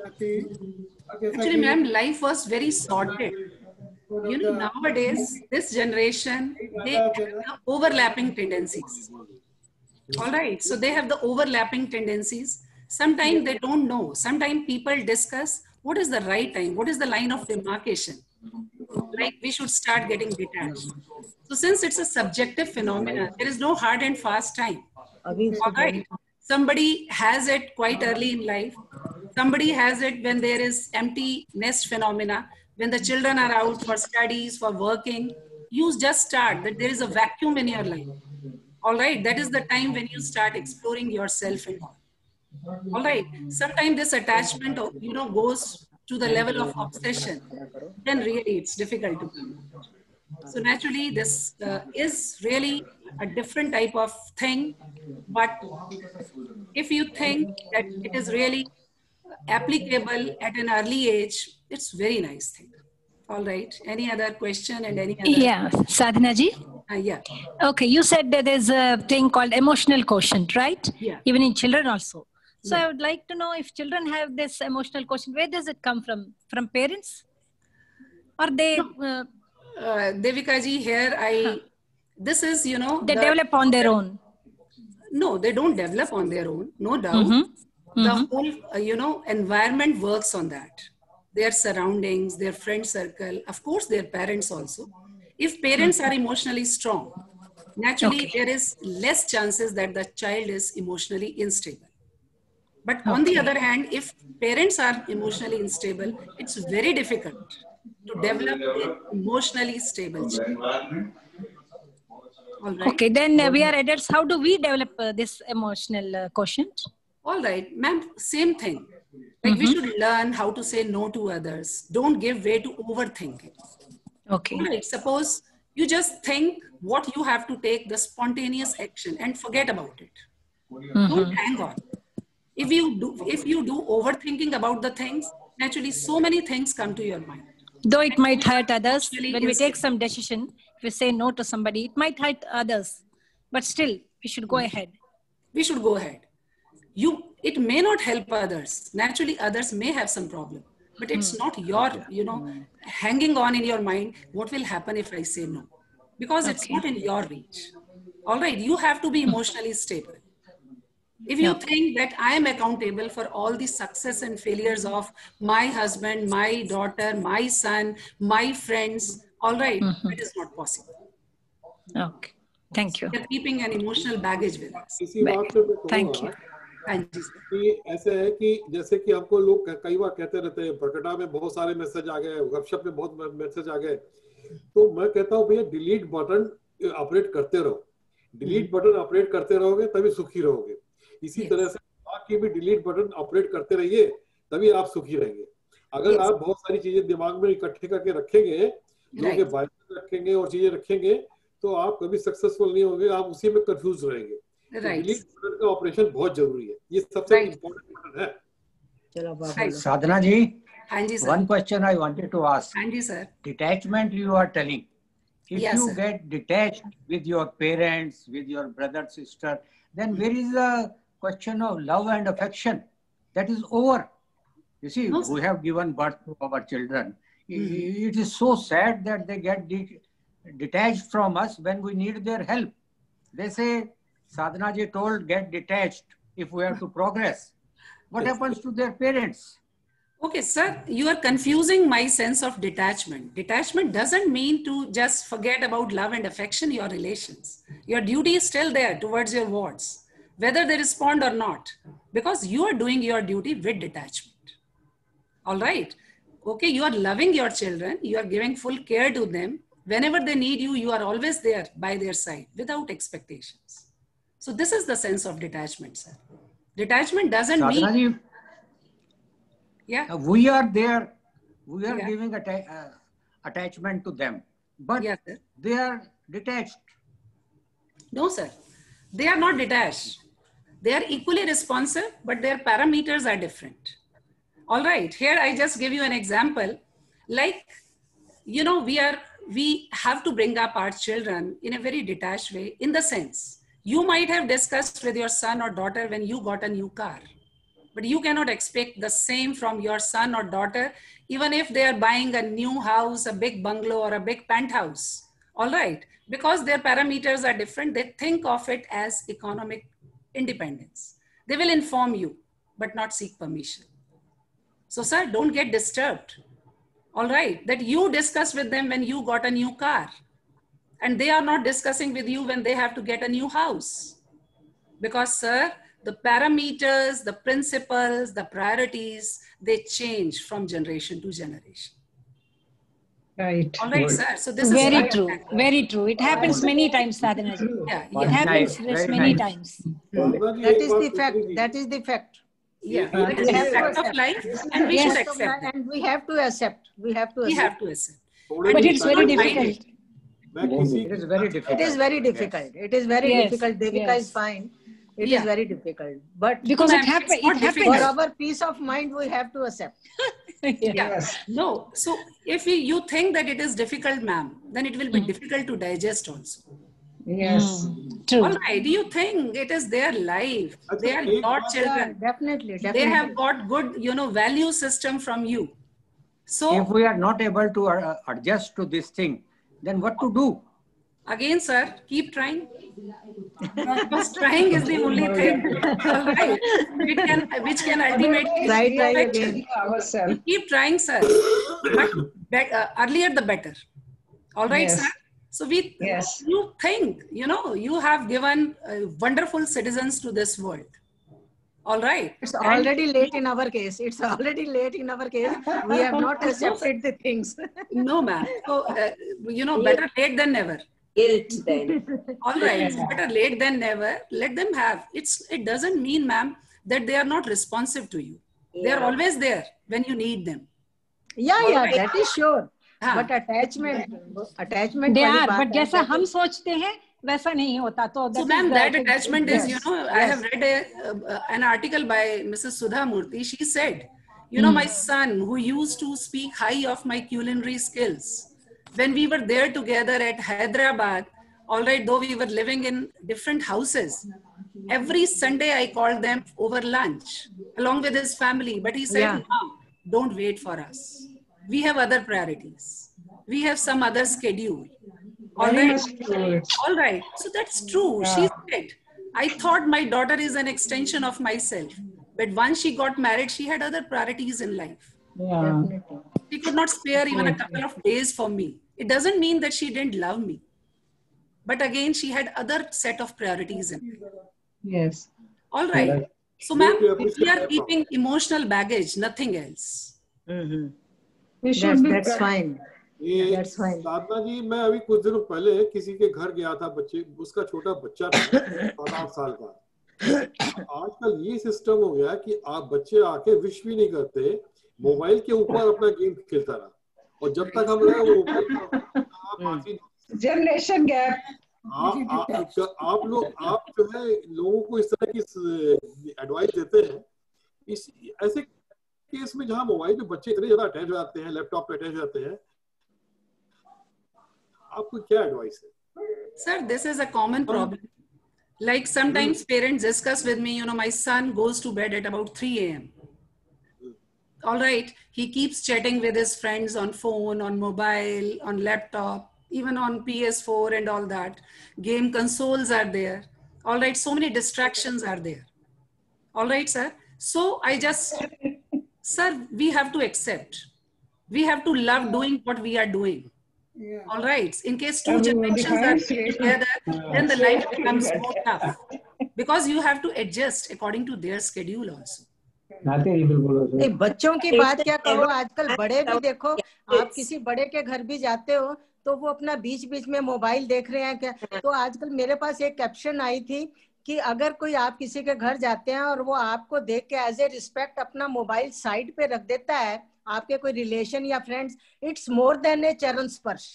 actually ma'am, life was very sorted. You know, nowadays this generation, they have the overlapping tendencies. All right, so they have the overlapping tendencies. Sometimes they don't know. Sometimes people discuss what is the right time, what is the line of demarcation. Like we should start getting detached. So since it's a subjective phenomenon, there is no hard and fast time. All right. Somebody has it quite early in life. Somebody has it when there is empty nest phenomena, when the children are out for studies, for working. You just start that there is a vacuum in your life. All right. That is the time when you start exploring yourself and all. All right. Sometimes this attachment, you know, goes to the level of obsession. Then really it's difficult to come. So naturally, this uh, is really a different type of thing. But if you think that it is really applicable at an early age, it's very nice thing. All right. Any other question and any other? Yeah, Sadhana ji. Uh, yeah. Okay, you said that there's a thing called emotional quotient, right? Yeah. Even in children also. So Yeah. I would like to know if children have this emotional quotient, where does it come from? From parents? Or they uh, Uh, Devika ji, here I, this is, you know. they the- develop on their own? No, they don't develop on their own, no doubt. Mm-hmm. The Mm-hmm. whole, uh, you know, environment works on that. Their surroundings, their friend circle, of course, their parents also. If parents are emotionally strong, naturally, Okay. there is less chances that the child is emotionally unstable. But on the Okay. other hand, if parents are emotionally unstable, it's very difficult to develop an emotionally stable child. All right. Okay, then uh, we are adults. How do we develop uh, this emotional uh, quotient? All right, ma'am, same thing. Like we should learn how to say no to others. Don't give way to overthinking. Okay. All right, suppose you just think what you have to take, the spontaneous action, and forget about it. Don't hang on. If you do, if you do overthinking about the things, naturally so many things come to your mind. Though it might hurt others, Actually, when we it's- take some decision, if we say no to somebody, it might hurt others. But still, we should go ahead. We should go ahead. You, it may not help others. Naturally, others may have some problem, but it's not your, you know, hanging on in your mind. What will happen if I say no? Because it's Okay. not in your reach. All right, you have to be emotionally stable. If you think that I am accountable for all the success and failures of my husband, my daughter, my son, my friends, all right, it is not possible. Okay. Thank you. We are keeping an emotional baggage with us. इसी बात पे मैं Thank कहूँगा you. हाँ जी sir. कि ऐसे है कि जैसे कि हमको लोग क- कई बार कहते रहते हैं प्रकटा में बहुत सारे मैसेज आ गए, वर्कशॉप में बहुत मैसेज आ गए, तो मैं कहता हूँ भैया डिलीट बटन ऑपरेट करते रहो. डिलीट बटन ऑपरेट करते रहोगे तभी सुखी रहोगे. इसी Yes. तरह से दिमाग की भी डिलीट बटन ऑपरेट करते रहिए तभी आप सुखी रहेंगे. अगर Yes. आप बहुत सारी चीजें दिमाग में इकट्ठे करके रखेंगे, जो Right. कि बाइक रखेंगे और चीजें रखेंगे, तो आप कभी सक्सेसफुल नहीं होंगे, आप उसी में कंफ्यूज रहेंगे. Right. डिलीट बटन का ऑपरेशन बहुत जरूरी है. ये सबसे Right. इम्पोर्टेंट बटन है. चलो बाबा Right. Sadhana ji, हाँ जी sir. one question I wanted to ask. हाँ जी sir. Detachment you are telling. If Yes, you sir. get detached with your parents, with your brother, sister, then where is the question of love and affection? That is over. You see, No, we sir. have given birth to our children. I- It is so sad that they get de- detached from us when we need their help. They say, Sadhana ji told, get detached if we have to progress. What happens to their parents? Okay, sir, you are confusing my sense of detachment. Detachment doesn't mean to just forget about love and affection, your relations. Your duty is still there towards your wards. whether they respond or not, because you are doing your duty with detachment. All right. Okay, you are loving your children, you are giving full care to them. Whenever they need you, you are always there by their side without expectations. So this is the sense of detachment, sir. Detachment doesn't Sadhana mean... ji, yeah. we are there, we are Yeah. giving atta uh, attachment to them, but Yeah, sir. they are detached. No, sir. They are not detached. They are equally responsive, but their parameters are different. All right. Here, I just give you an example. Like, you know, we are, we have to bring up our children in a very detached way, in the sense, you might have discussed with your son or daughter when you got a new car, but you cannot expect the same from your son or daughter, even if they are buying a new house, a big bungalow or a big penthouse. All right. Because their parameters are different, they think of it as economic independence. They will inform you, but not seek permission. So, sir, don't get disturbed. All right. That you discuss with them when you got a new car, and they are not discussing with you when they have to get a new house. Because, sir, the parameters, the principles, the priorities, they change from generation to generation. Right. All right, sir. So this Very is true. Very true. It happens many times, Sadhana ji. Yeah, It yeah. happens Nice, this very many nice. times. That is the fact. That is the fact. Yeah, We that is have the to fact of accept. life, and we Yes. should accept it. And we have to accept. We have to We accept. have to accept. थोड़े But भी it's very time- difficult. मैं किसी It is very difficult. It is very difficult. It is very Yes, difficult. Devika yes. is fine. It Yeah. is very difficult. But Because No, it, ma'am, happen, it's not it for happens. difficult. our peace of mind, we have to accept. Yeah. No. So if you, you think that it is difficult, ma'am, then it will be difficult to digest also. Yes. True. All right. Do you think it is their life? अच्छा, They are एक your बात- children. Definitely, They definitely. have got good, you know, value system from you. So If we are not able to uh, adjust to this thing, then what to do? again, sir, keep trying. Because trying is the only thing, all right, it can, which can ultimately Try, try perfection. again. Keep trying, sir. But be- uh, earlier the better. All right, Yes. sir. So we, Yes. you think, you know, you have given uh, wonderful citizens to this world. All right. It's And- already late in our case. It's already late in our case. We have not accepted the things. No, ma'am. So, uh, you know, better late than never. Guilt then. All right, it's better late than never. Let them have. It's. It doesn't mean, ma'am, that they are not responsive to you. They are Yeah. always there when you need them. Yeah, yeah, that is sure. हाँ. But attachment, attachment. They वाली are, बात but है, जैसा that हम is- सोचते हैं वैसा नहीं होता. तो So, that ma'am, is the- that attachment is, you Yes, know, I yes. have read a, uh, an article by Missus Sudha Murthy. She said, you know, my son who used to speak high of my culinary skills, when we were there together at Hyderabad, all right, though we were living in different houses, every Sunday I called them over lunch along with his family. But he said, Yeah. Mom, don't wait for us. We have other priorities. We have some other schedule. All right. All right. So that's true. She said, I thought my daughter is an extension of myself. But once she got married, she had other priorities in life. Definitely. She could not spare even a couple of days for me. It doesn't mean that she didn't love me. But again, she had other set of priorities in life. Yes. All right. So, ma'am, we are keeping emotional baggage, nothing else. Mhm. We should That's, be. that's fine. ये That's fine. साधना जी, मैं अभी कुछ दिनों पहले किसी के घर गया था, बच्चे उसका छोटा बच्चा था सात आठ साल का. आजकल ये सिस्टम हो गया कि आप बच्चे आके विश भी नहीं करते, मोबाइल के ऊपर अपना गेम खेलता रहा, और जब तक हम रहे वो मोबाइल जनरेशन गैप. आप आप आप लोग आप जो है लोगों को इस तरह की एडवाइस देते हैं, इस ऐसे केस में जहां मोबाइल पे बच्चे इतने ज्यादा अटैच हो जाते हैं, लैपटॉप पे अटैच हो जाते हैं, आपको क्या एडवाइस है? Sir, this is a common problem. Like sometimes parents discuss with me, you know, my son goes to bed at about three a m All right. He keeps chatting with his friends on phone, on mobile, on laptop, even on P S four and all that. Game consoles are there. All right. So many distractions are there. All right, sir. So I just, sir, we have to accept. We have to love doing what we are doing. All right. In case two generations are together, then the life becomes more tough. because you have to adjust according to their schedule also. नहीं, बच्चों की बात क्या कहो, आजकल बड़े भी देखो, आप किसी बड़े के घर भी जाते हो तो वो अपना बीच बीच में मोबाइल देख रहे हैं क्या। तो आजकल मेरे पास एक कैप्शन आई थी कि अगर कोई आप किसी के घर जाते हैं और वो आपको देख के एज ए रिस्पेक्ट अपना मोबाइल साइड पे रख देता है, आपके कोई रिलेशन या friends, it's more than a चरण स्पर्श।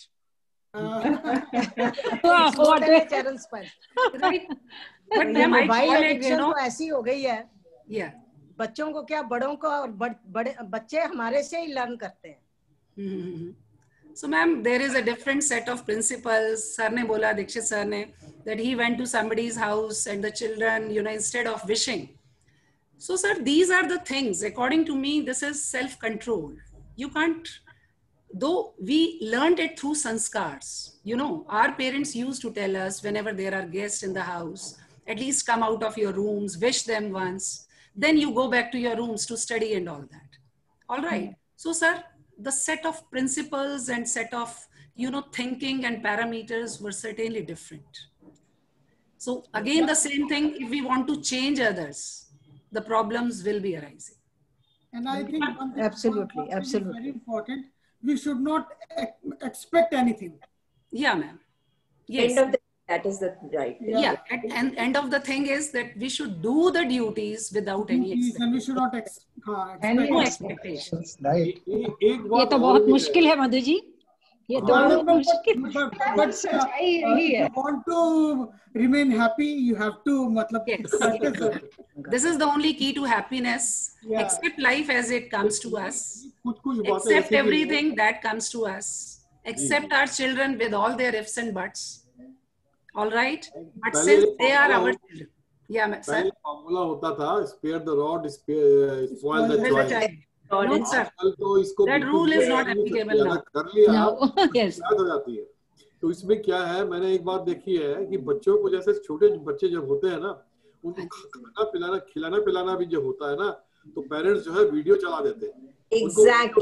चरण स्पर्श। मोबाइल एडिक्शन तो ऐसी हो गई है, yeah. बच्चों को क्या, बड़ों को, और बड़े बच्चे हमारे से ही लर्न करते हैं। mm-hmm. So ma'am, there is a different set of principles. Sir ne bola, Dikshit sir ne, that he went to somebody's house and the children, you know, instead of wishing. So sir, these are the things, according to me, this is self-control. You can't, though we learned it through sanskars. You know, our parents used to tell us whenever there are guests in the house, at least come out of your rooms, wish them once, then you go back to your rooms to study and all that. All right. So sir, the set of principles and set of, you know, thinking and parameters were certainly different. So again, the same thing, if we want to change others, the problems will be arising. And I think one thing, absolutely, one thing absolutely. is very important. We should not expect anything. Yeah, ma'am. Yes. End of the, that is the right. Yeah. yeah. At, and end of the thing is that we should do the duties without any expectation. And we should not ex uh, expect no expectations. Right. ये तो बहुत मुश्किल है मधु जी, ये तो बहुत मुश्किल। But, but uh, uh, if you want to remain happy, you have to, matlab, yes. This is the only key to happiness. Yeah. Accept life as it comes to us. Accept everything that comes to us. Accept our children with all their ifs and buts. All right? But since they are our children. Yeah, sir. Formula hota tha, spare the rod, spare, spoil the child. No, sir. That rule is not applicable now. No. Yes. तो इसमें क्या है, मैंने एक बात देखी है कि बच्चों को जैसे छोटे बच्चे जब होते हैं ना, उनको खाना पिलाना खिलाना पिलाना भी जब होता है ना, तो पेरेंट्स जो है वीडियो चला देते हैं। Exactly.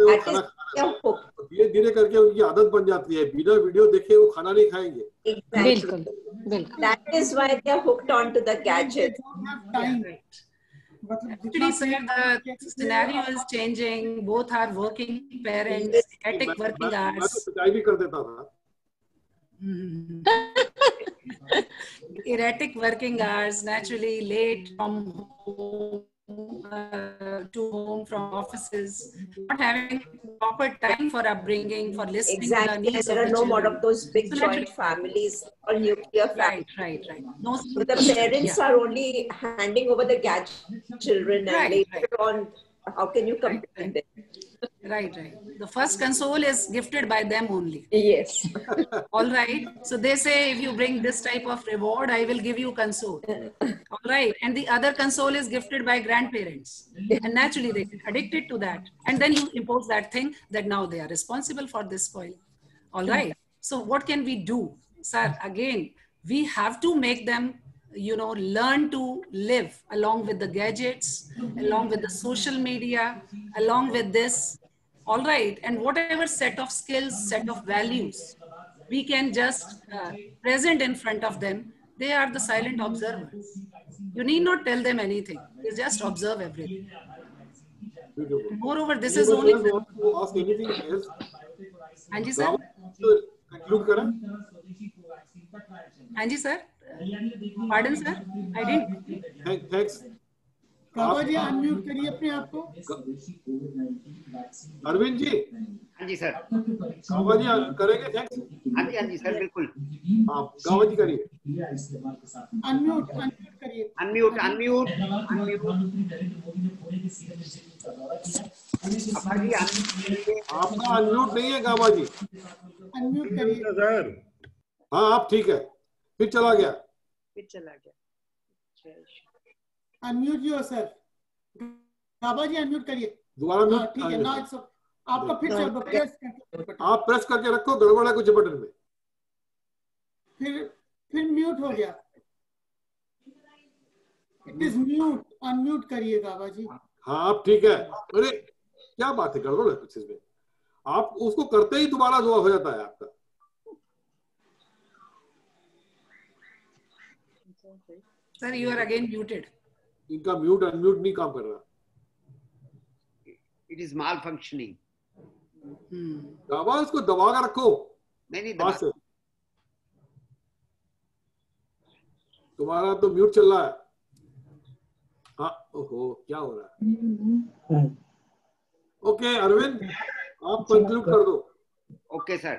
धीरे धीरे करके उनकी आदत बन जाती है, बिना वीडियो देखे वो खाना नहीं खाएंगे। बिल्कुल बिल्कुल। That is why they are hooked onto the gadget. Actually, sir, the scenario is changing. Both are working parents, erratic working hours. भी कर देता था। Erratic working hours, naturally late from home uh, to home from offices, not having proper time for upbringing, for listening exactly. to the needs there of are the no children. more of those big So joint families or nuclear families. Right, right, right. No, so the parents yeah. are only handing over the gadget to children, and right, later right. on, how can you compare right, them? Right, right. The first console is gifted by them only. Yes. All right. So they say, if you bring this type of reward, I will give you console. All right. And the other console is gifted by grandparents. And naturally they get addicted to that. And then you impose that thing that now they are responsible for this spoil. All right. So what can we do? Sir, again, we have to make them, you know, learn to live along with the gadgets, along with the social media, along with this. All right. And whatever set of skills, set of values, we can just uh, present in front of them. They are the silent observers. You need not tell them anything. You just observe everything. Moreover, this is only... Ask anything else? Anji, sir? Conclude kara? Anji, sir? Pardon, sir? I didn't. Thanks. Kaba ji unmute करिए अपने आप को। अरविंद जी। हाँ जी sir. काबा जी करेंगे? Thanks. हाँ जी हाँ जी सर बिल्कुल। हाँ काबा जी करिए। अनम्यूट अनम्यूट करिए। Unmute unmute unmute. आपका अनम्यूट नहीं है काबा जी। अनम्यूट करिए सर। हाँ आप ठीक है। फिर चला गया। फिर चला गया। Unmute yourself. Kaba ji unmute करिए। दोबारा म्यूट। ठीक है ना, आपका फिर से प्रेस करके। आप प्रेस करके रखो, गड़बड़ है कुछ बटन में। फिर फिर म्यूट हो गया। इट इज म्यूट, अनम्यूट करिए काबा जी। हाँ आप ठीक है। अरे क्या बात है, गड़बड़ है कुछ इसमें। आप उसको करते ही दोबारा दुआ हो जाता है आपका। Sir, you are again muted. इनका म्यूट अनम्यूट नहीं काम कर रहा. It is malfunctioning. गाबा इसको दबा कर रखो. नहीं नहीं दबा. से तुम्हारा तो म्यूट चल रहा है. हाँ, ओहो क्या हो रहा है? ओके अरविंद, आप कंक्लूड कर दो. Okay sir.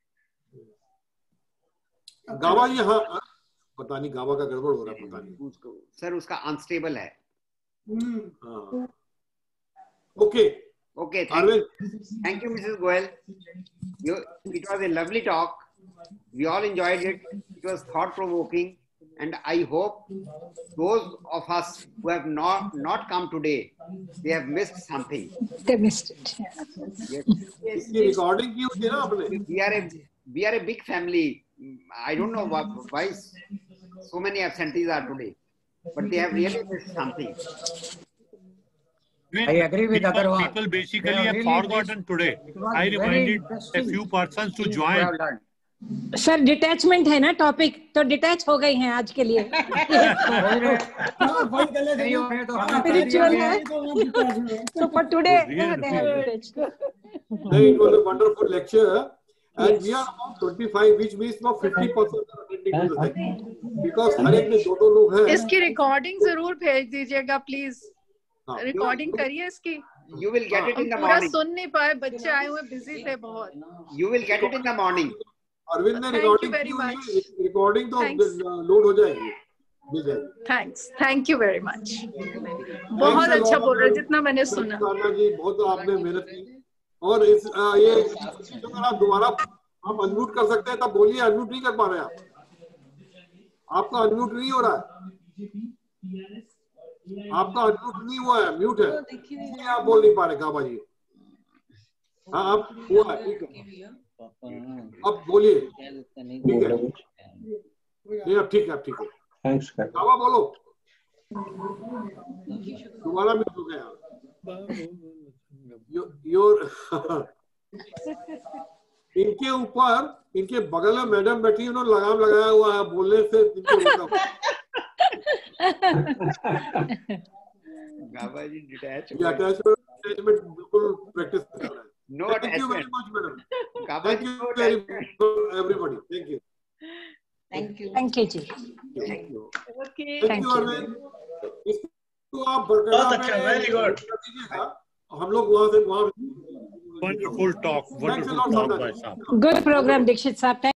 गावा ये हाँ पता नहीं गावा का गड़बड़ हो रहा है, पता नहीं उसको सर उसका अनस्टेबल है. Okay okay thank you Mrs Goyal. It was a lovely talk. We all enjoyed it. It was thought provoking, and I hope those of us who have not not come today, they have missed something. They missed it. Yes. Yes. ये recording की होती है ना आपने. We are a we are a big family. I don't know why, why so many absentees are today, but they have really missed something. I agree with people, Agarwal. People basically have really forgotten today. I reminded a few persons to join. Sir detachment है ना topic, तो detach हो गई हैं आज के लिए. Spiritual है तो for today they have detached. It was a wonderful lecture, and we are about twenty-five, which means about fifty percent are attending to the thing. Because हर एक में दो दो लोग हैं. इसकी रिकॉर्डिंग जरूर भेज दीजिएगा प्लीज. रिकॉर्डिंग करिए इसकी. You will get it in the पूरा morning. सुन नहीं पाए, बच्चे आए हुए बिजी थे बहुत. You will get it in the morning. Arvind ने रिकॉर्डिंग की हुई, रिकॉर्डिंग तो लोड हो जाएगी, मिल जाएगी. Thanks, thank you very much. बहुत अच्छा बोल रहे, जितना मैंने सुना. जी बहुत आपने मेहनत की. और इस आ, ये अगर आप दोबारा आप अनम्यूट कर सकते हैं तब बोलिए. अनम्यूट नहीं कर पा रहे आप. आपका अनम्यूट नहीं हो रहा है. आपका अनम्यूट नहीं हुआ है, म्यूट है, इसलिए आप बोल नहीं पा रहे काबा जी. हाँ आप हुआ है, ठीक है. अब बोलिए. ठीक है, नहीं अब ठीक है, अब ठीक है. थैंक्स काबा बोलो. दोबारा म्यूट हो गया. योर इनके ऊपर, इनके बगल में मैडम बैठी, उन्होंने लगाम लगाया हुआ है बोलने से. इनको रोका. गाबा जी डिटैच. ये अटैचमेंट अटैचमेंट बिल्कुल प्रैक्टिस कर रहा है. No Thank you very much, madam. Thank you very much, everybody. Thank you. Thank you. Thank you ji. Thank you. Okay. Thank you Arvind. इसको आप बरकरार में वेरी गुड. हम लोग वहाँ से वहाँ. Wonderful talk. Wonderful talk by Sam. Good program, Dikshit साहब.